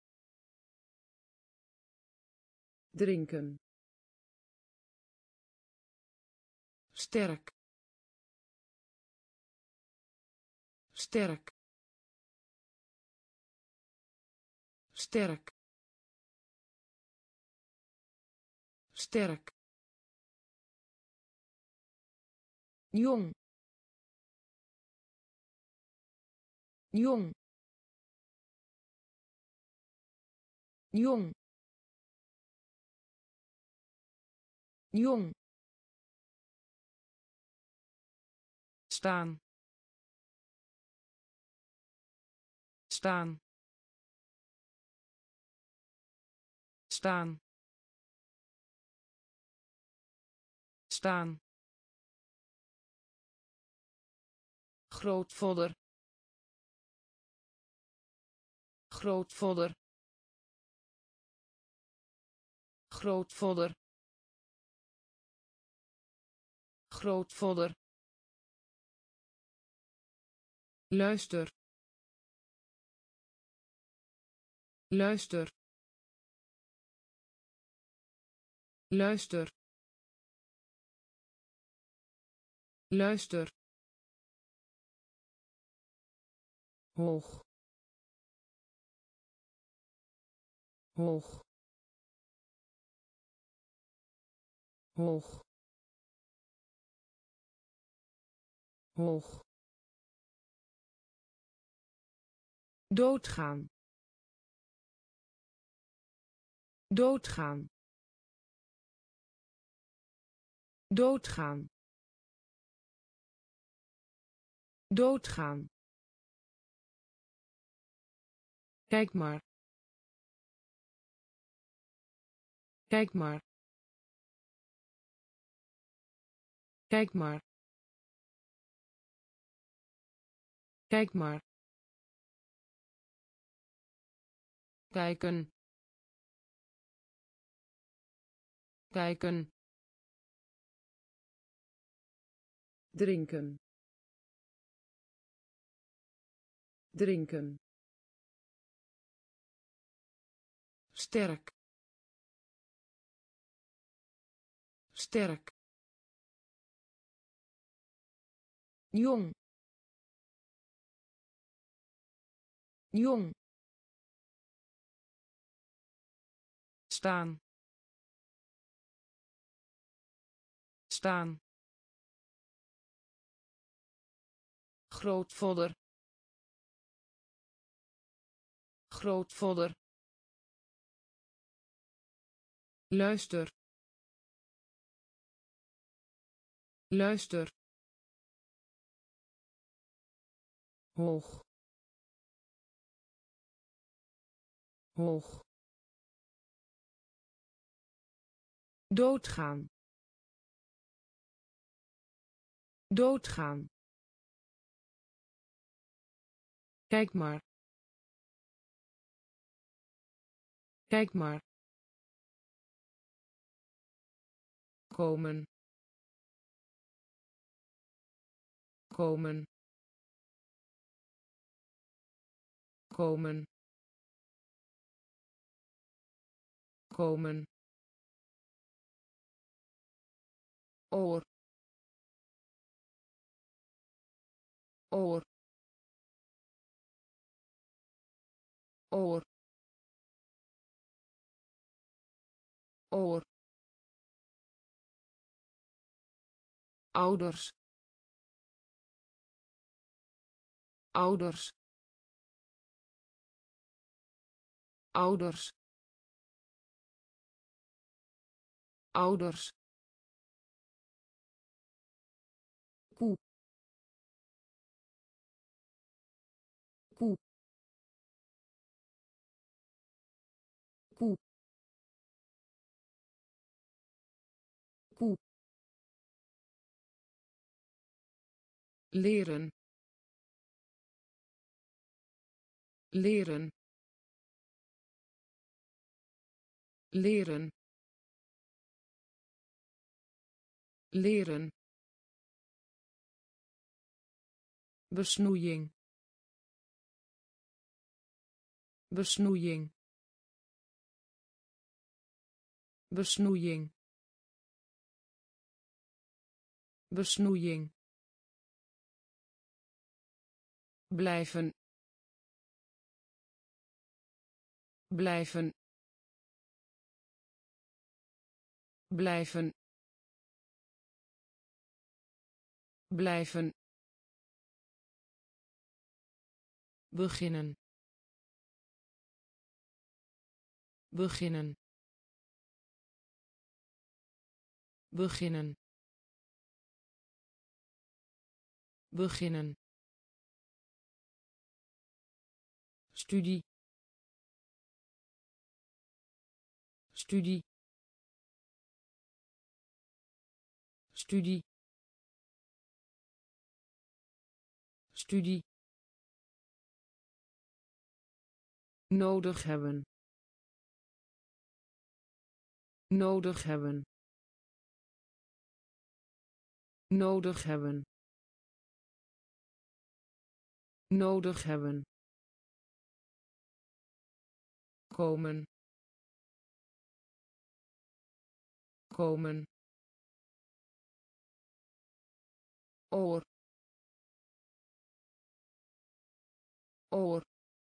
drinken sterk sterk sterk sterk jong jong jong jong staan staan staan staan grootvader grootvader grootvader grootvader luister luister luister luister hoog hoog hoog hoog doodgaan doodgaan doodgaan doodgaan kijk maar kijk maar kijk maar kijk maar kijken kijken drinken drinken sterk sterk jong jong staan staan grootvader grootvader luister luister hoog hoog doodgaan doodgaan kijk maar kijk maar komen komen komen komen oor oor oor oor ouders ouders ouders ouders koe koe koe koe leren leren leren leren besnoeiing besnoeiing besnoeiing besnoeiing blijven blijven blijven blijven beginnen beginnen beginnen, beginnen, studie, studie, studie, studie, nodig hebben, nodig hebben, nodig hebben, nodig hebben, komen, komen, oor, oor,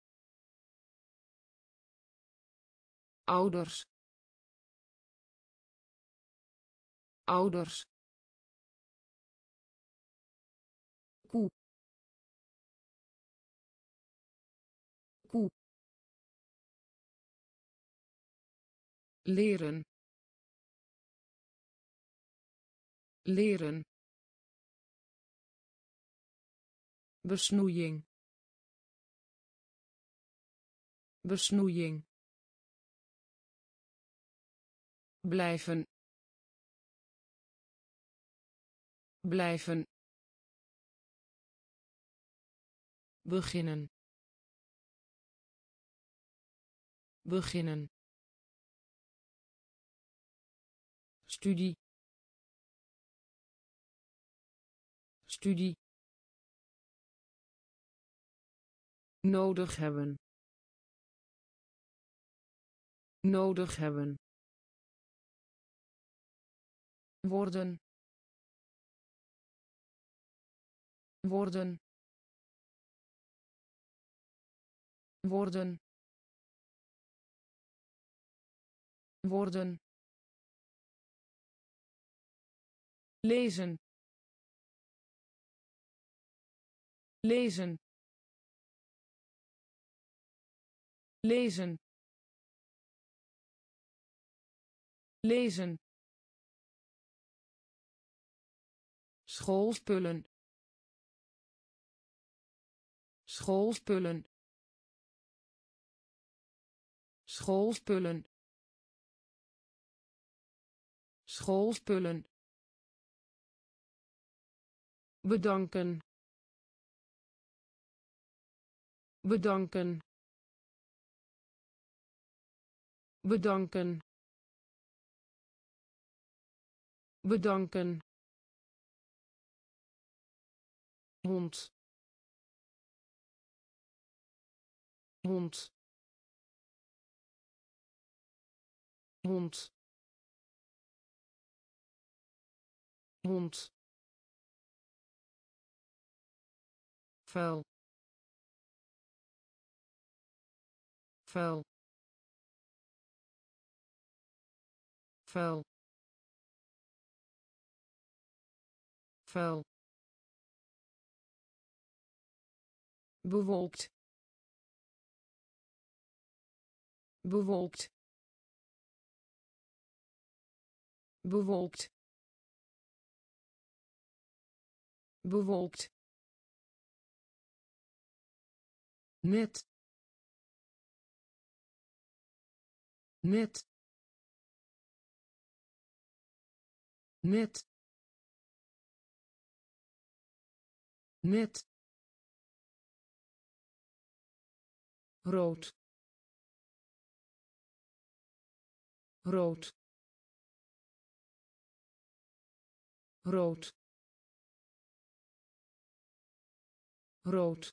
ouders, ouders, koe, koe, leren, leren, besnoeiing, besnoeiing, blijven, blijven, beginnen, beginnen, studie, studie, nodig hebben, nodig hebben, worden, worden, worden, worden, lezen, lezen, lezen, lezen, schoolspullen, schoolspullen, schoolspullen, schoolspullen, bedanken, bedanken, bedanken, bedanken, hond, hond, hond, hond, vuil, vuil, vuil, vuil, bewolkt, bewolkt, bewolkt, bewolkt, net, net, net, net, rood, rood, rood, rood,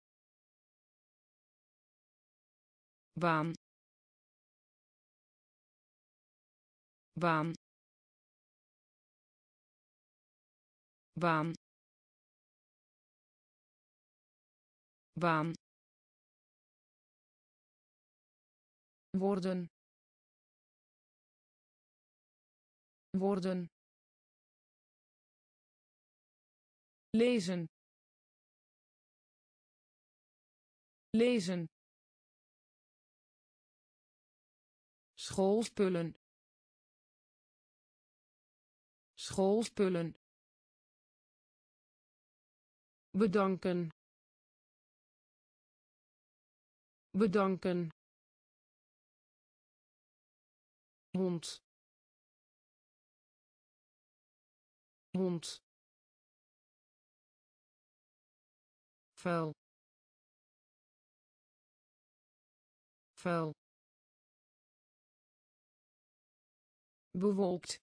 baan, baan, baan, baan, worden, worden, lezen, lezen, schoolspullen, schoolspullen, bedanken, bedanken, hond, hond, vuil, vuil, bewolkt,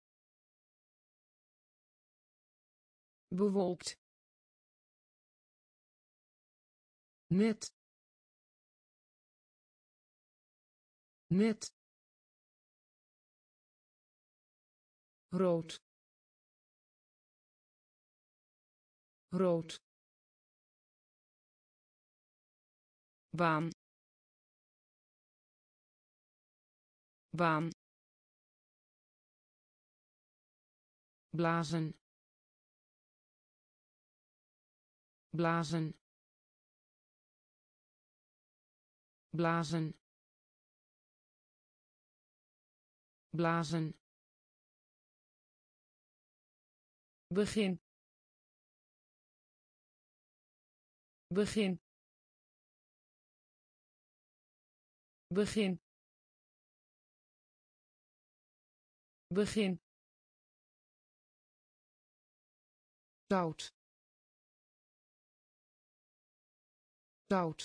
bewolkt, net, net, rood, rood, baan, baan, blazen, blazen, blazen, blazen, begin, begin, begin, begin, zout, zout,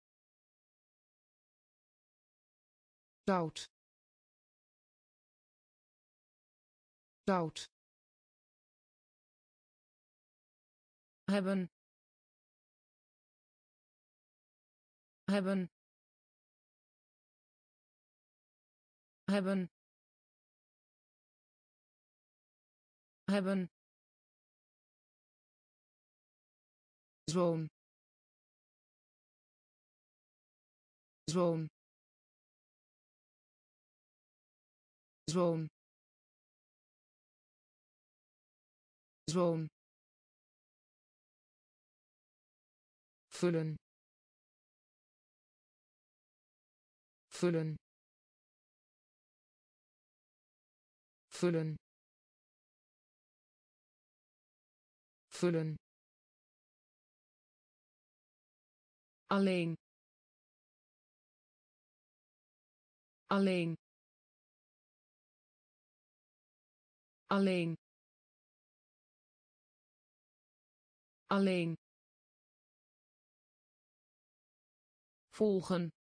zout, zout, hebben, hebben, hebben, hebben, zoon, zoon, zoon, zoon, vullen, vullen, vullen, vullen, alleen, alleen, alleen, alleen, volgen,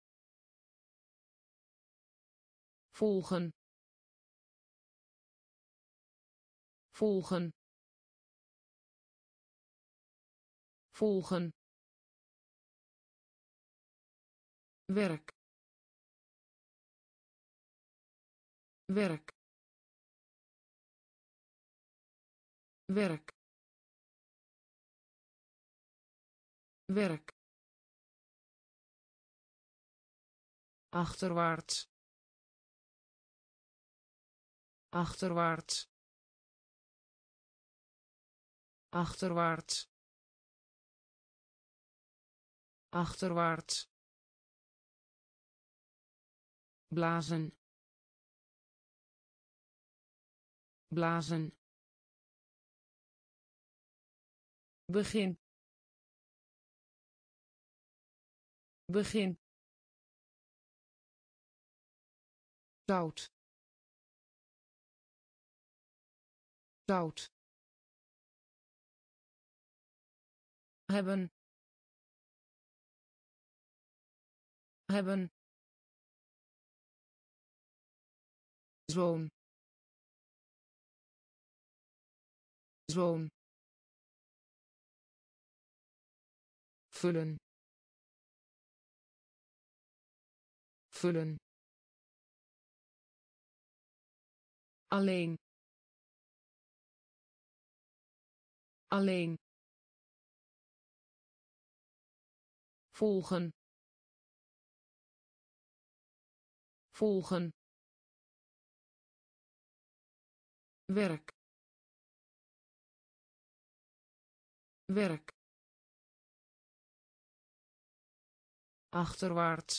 volgen, volgen, volgen, werk, werk, werk, werk, achterwaarts, achterwaarts, achterwaarts, achterwaarts, blazen, blazen, begin, begin, zout, zout, hebben, hebben, zoon, zoon, vullen, vullen, alleen, alleen, volgen, volgen, werk, werk, achterwaarts,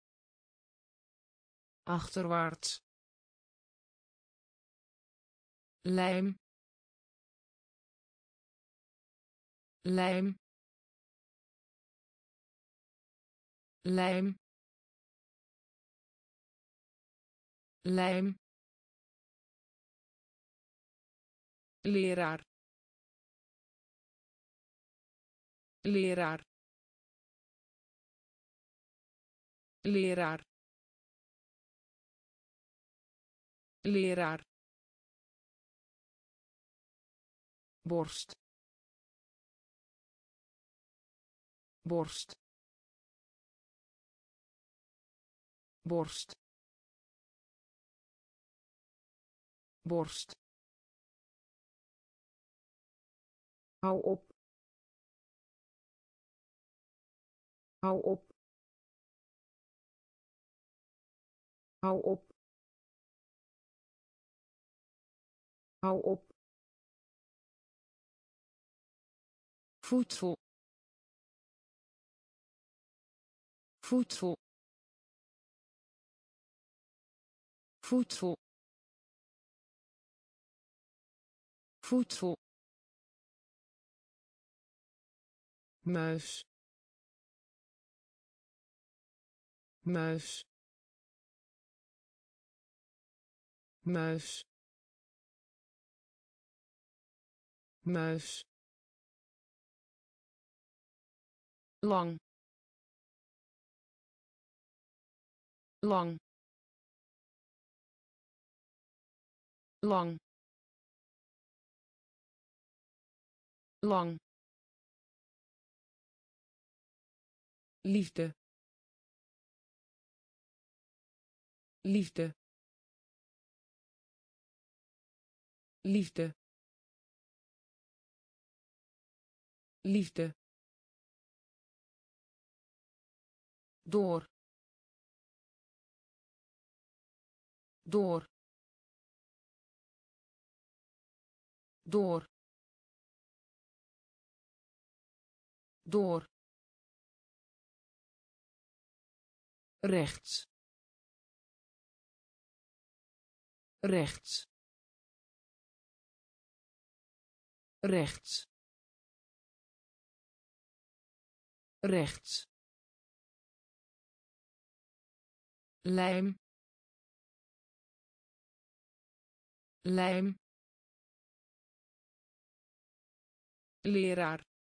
achterwaarts, lijm, lijm, lijm, lijm, leraar, leraar, leraar, leraar, borst, borst, borst, borst. Hou op, hou op, hou op, hou op. Voedsel, voedsel, voedsel, voedsel. Muis, muis, muis, muis. Lang, lang, lang, lang. Liefde, liefde, liefde, liefde. Door, door, door, door. Rechts, rechts, rechts, rechts. Lijm, lijm, leraar,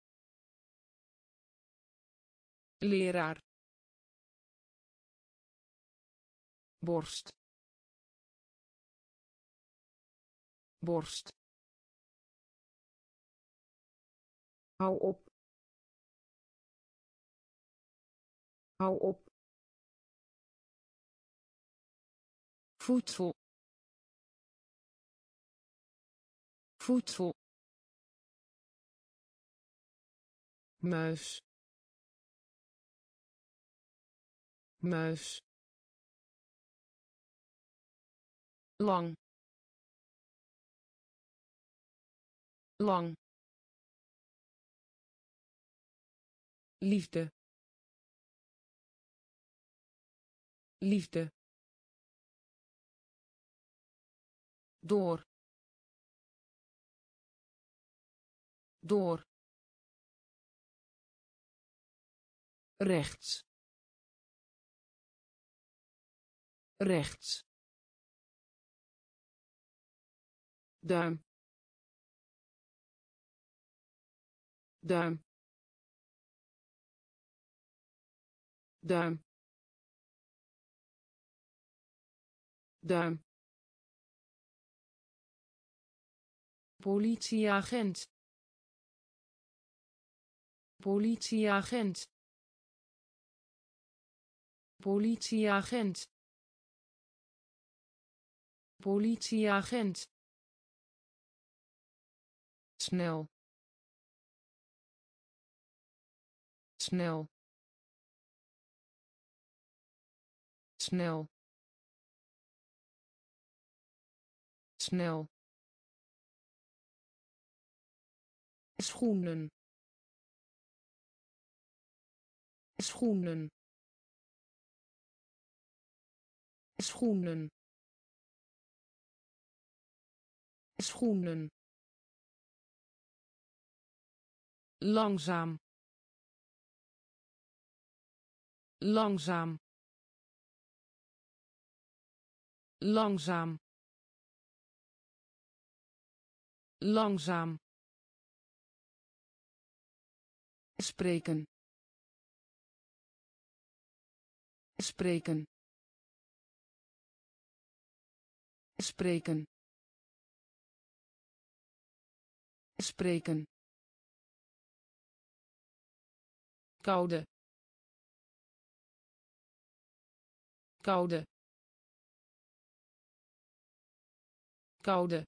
leraar, borst, borst. Hou op, hou op. Voedsel, voedsel. Muis, muis. Lang, lang. Liefde, liefde. Door, door. Rechts, rechts. Duim, duim, duim, duim. Politieagent, politieagent, politieagent, politieagent. Snel, snel, snel, snel. Schoenen, schoenen, schoenen, schoenen, langzaam, langzaam, langzaam, langzaam, spreken, spreken, spreken, spreken, koude, koude, koude,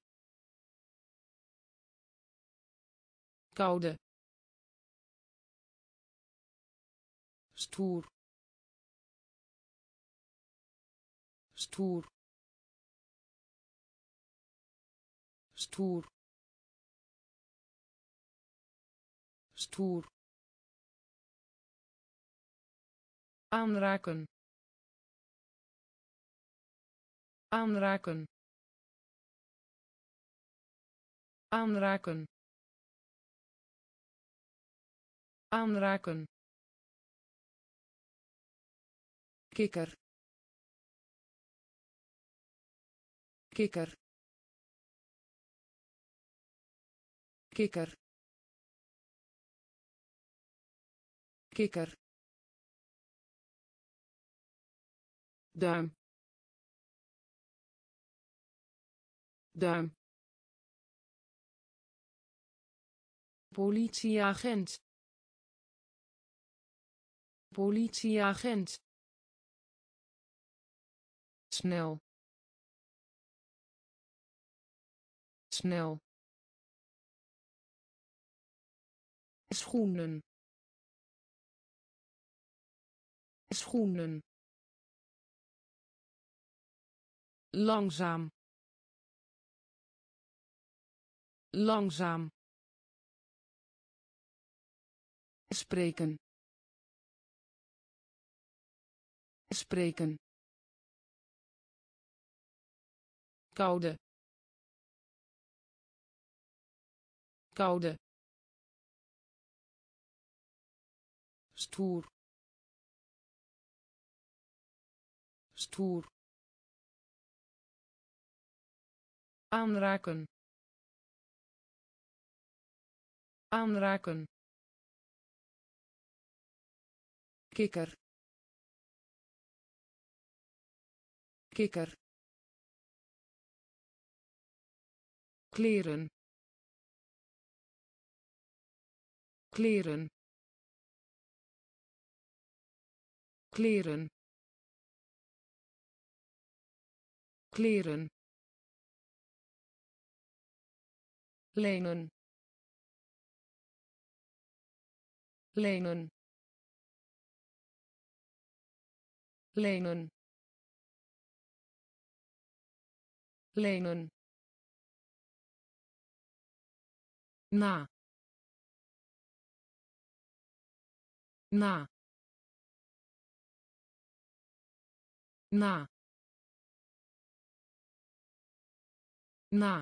koude, stoer, stoer, stoer, stoer, aanraken, aanraken, aanraken, aanraken, kikker, kikker, kikker, kikker, duim, duim, politieagent, politieagent, snel, snel, schoenen, schoenen, langzaam, langzaam, spreken, spreken, koude, koude, stoer, stoer, aanraken, aanraken, kikker, kikker, kleren, kleren, kleren, kleren, lenen, lenen, lenen, lenen, na, na, na, na,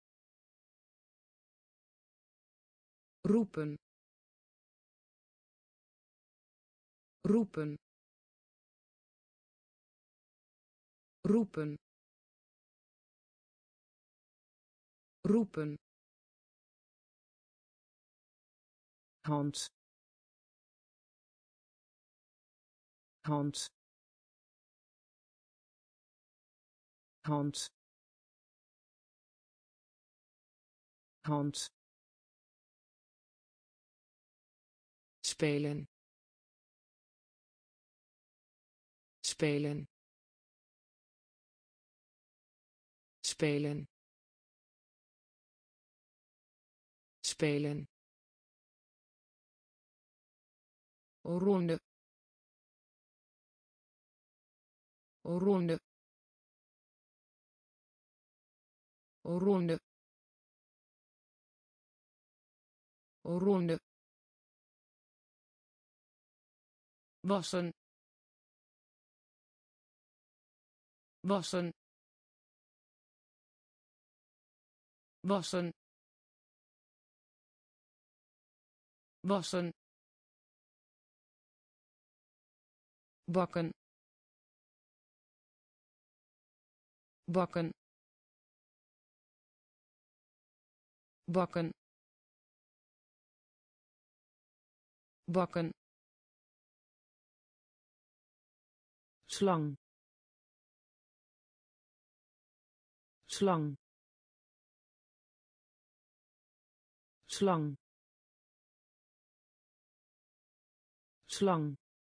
roepen, roepen, roepen, roepen, hand, hand, hand, hand, spelen, spelen, spelen, spelen, ronde, ronde, ronde, ronde, wassen, wassen, wassen, wassen, bakken, bakken, bakken, bakken, slang, slang, slang, slang,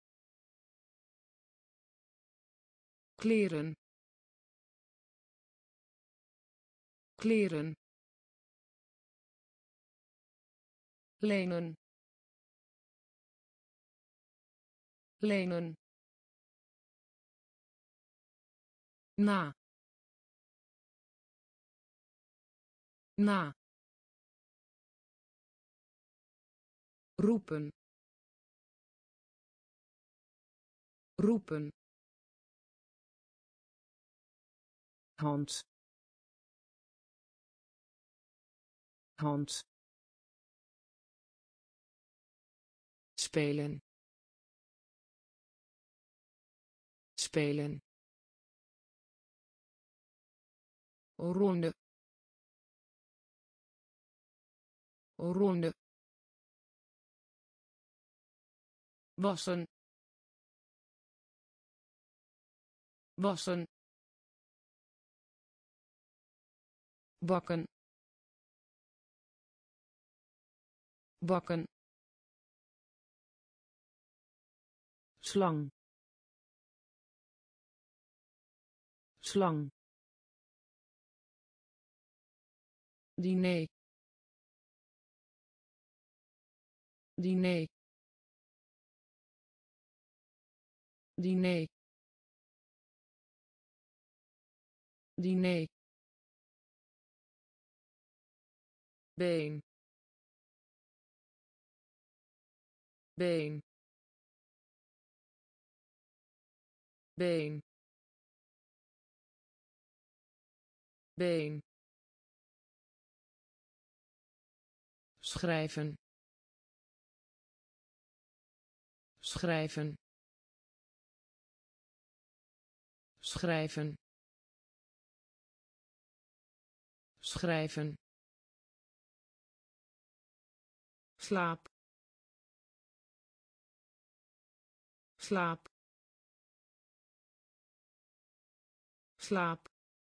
kleren, kleren, lenen, lenen, na, na, roepen, roepen, hand, hand, spelen, spelen, ronde, ronde, wassen, wassen, bakken, bakken, slang, slang, diner, diner, diner, diner, been, been, been, been, schrijven, schrijven, schrijven, schrijven, slaap, slaap, slaap,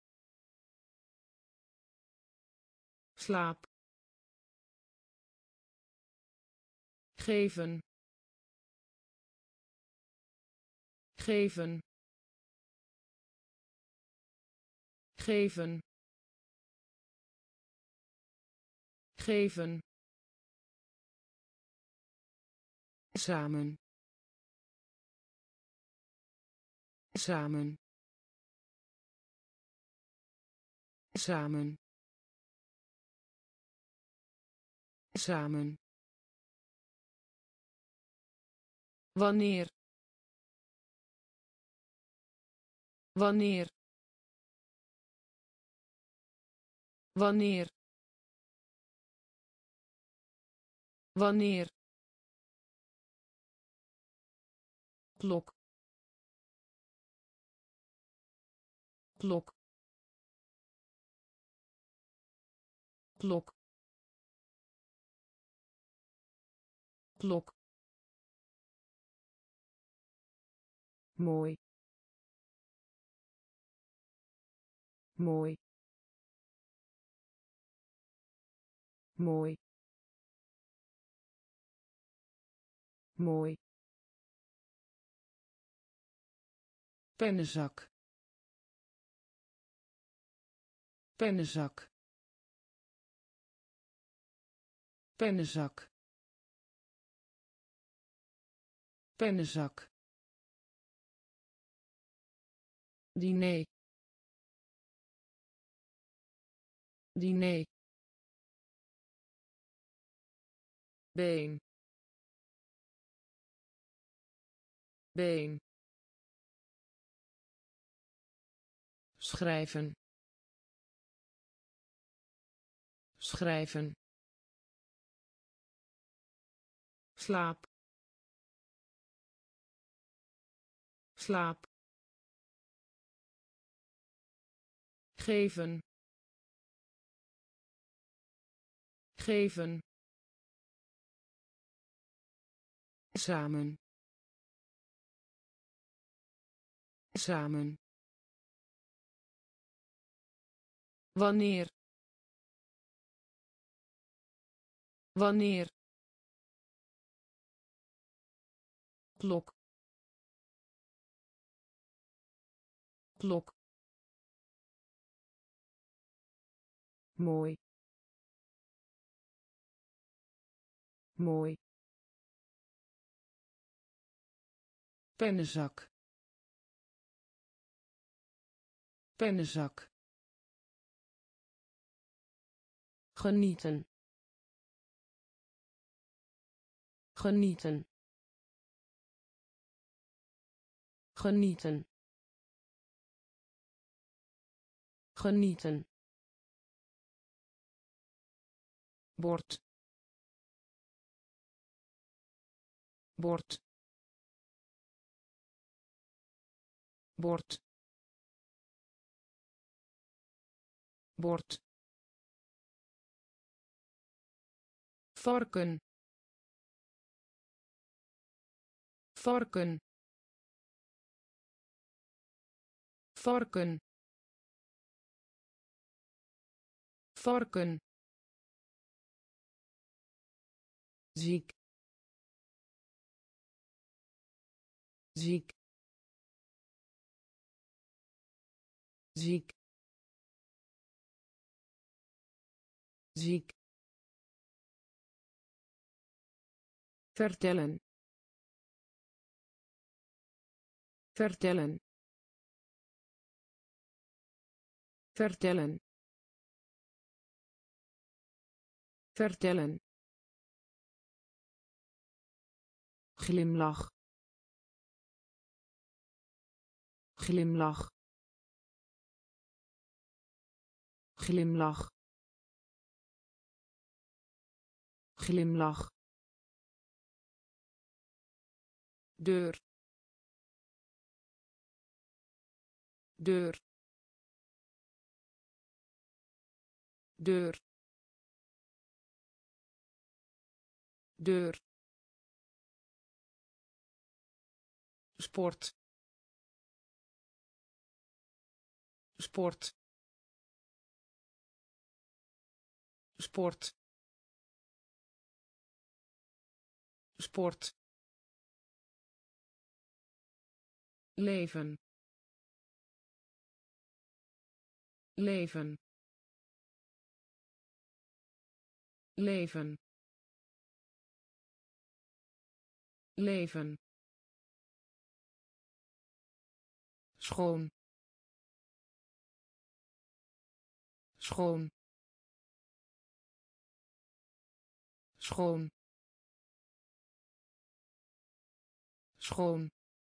slaap, geven, geven, geven, geven, samen, samen, samen, samen, wanneer, wanneer, wanneer, wanneer, klok, klok, klok, klok, mooi, mooi, mooi, mooi, pennenzak, pennenzak, pennenzak, pennenzak, diner, diner, been, been, schrijven, schrijven, slaap, slaap, geven, geven, samen, samen, wanneer, wanneer, klok, klok, mooi, mooi, pennenzak, pennenzak, genieten, genieten, genieten, genieten, bord, bord, bord, bord, varken, varken, varken, varken, ziek, ziek, ziek, ziek, vertellen, vertellen, vertellen, vertellen, glimlach, glimlach, glimlach, glimlach, deur, deur, deur, deur, sport, sport, sport, sport, leven, leven, leven, leven, schoon, schoon, schoon, schoon,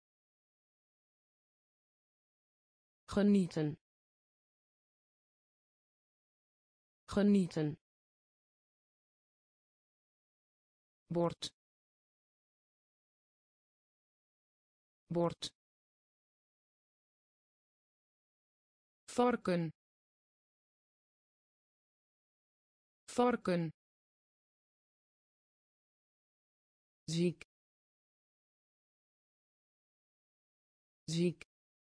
genieten, genieten, bord, bord, varken, varken, ziek, ziek,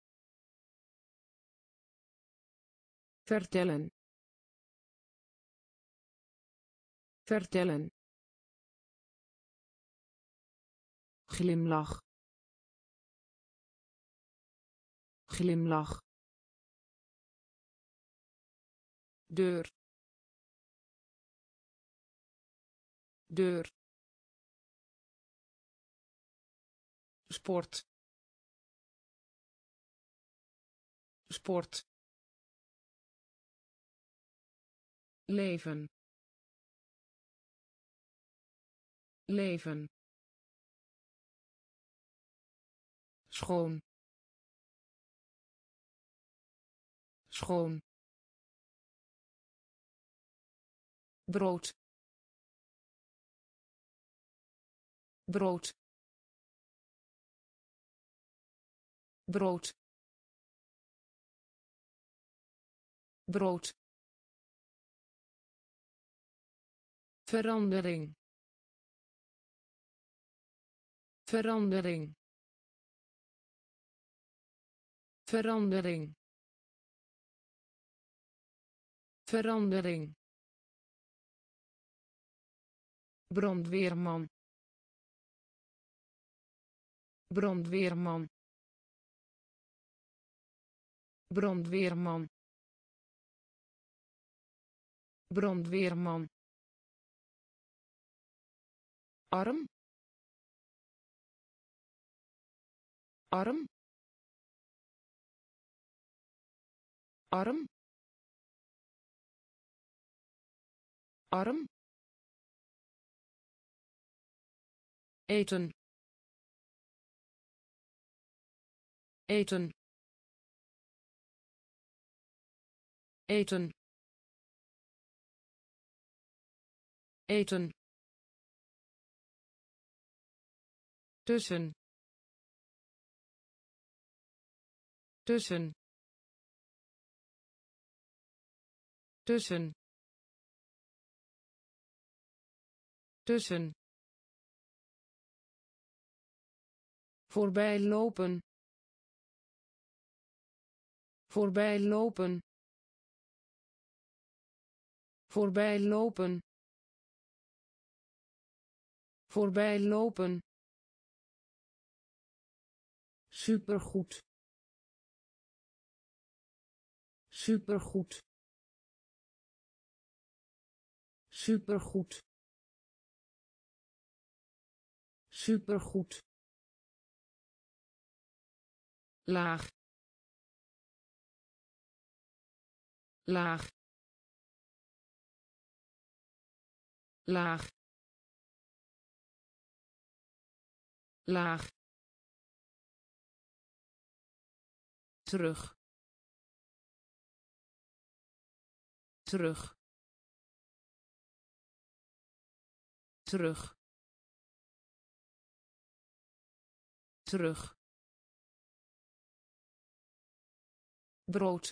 vertellen, vertellen, glimlach, glimlach, deur, deur, sport, sport, leven, leven, schoon, schoon, brood, brood, brood, brood, verandering, verandering, verandering, verandering, brandweerman, brandweerman, brandweerman, brandweerman, arm, arm, arm, arm, eten, eten, eten, eten, tussen, tussen, tussen, tussen, voorbij lopen, voorbij lopen, voorbij lopen, voorbij lopen, supergoed, supergoed, supergoed, supergoed, laag, laag, laag, laag, terug, terug, terug, terug, brood,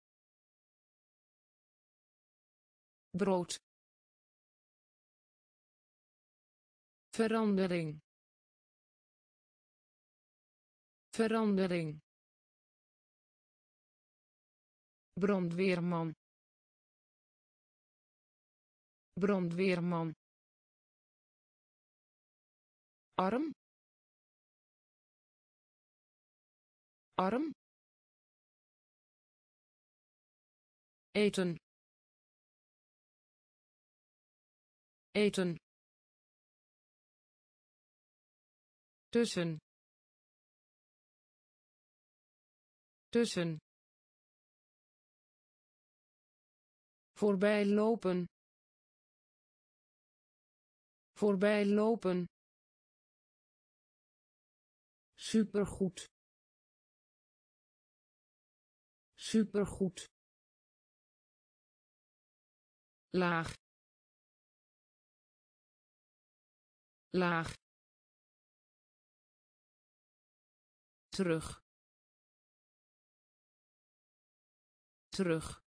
brood, verandering, verandering, brandweerman, brandweerman, arm, arm, eten, eten, tussen, tussen, voorbij lopen, voorbij lopen, supergoed, supergoed, laag, laag, terug, terug,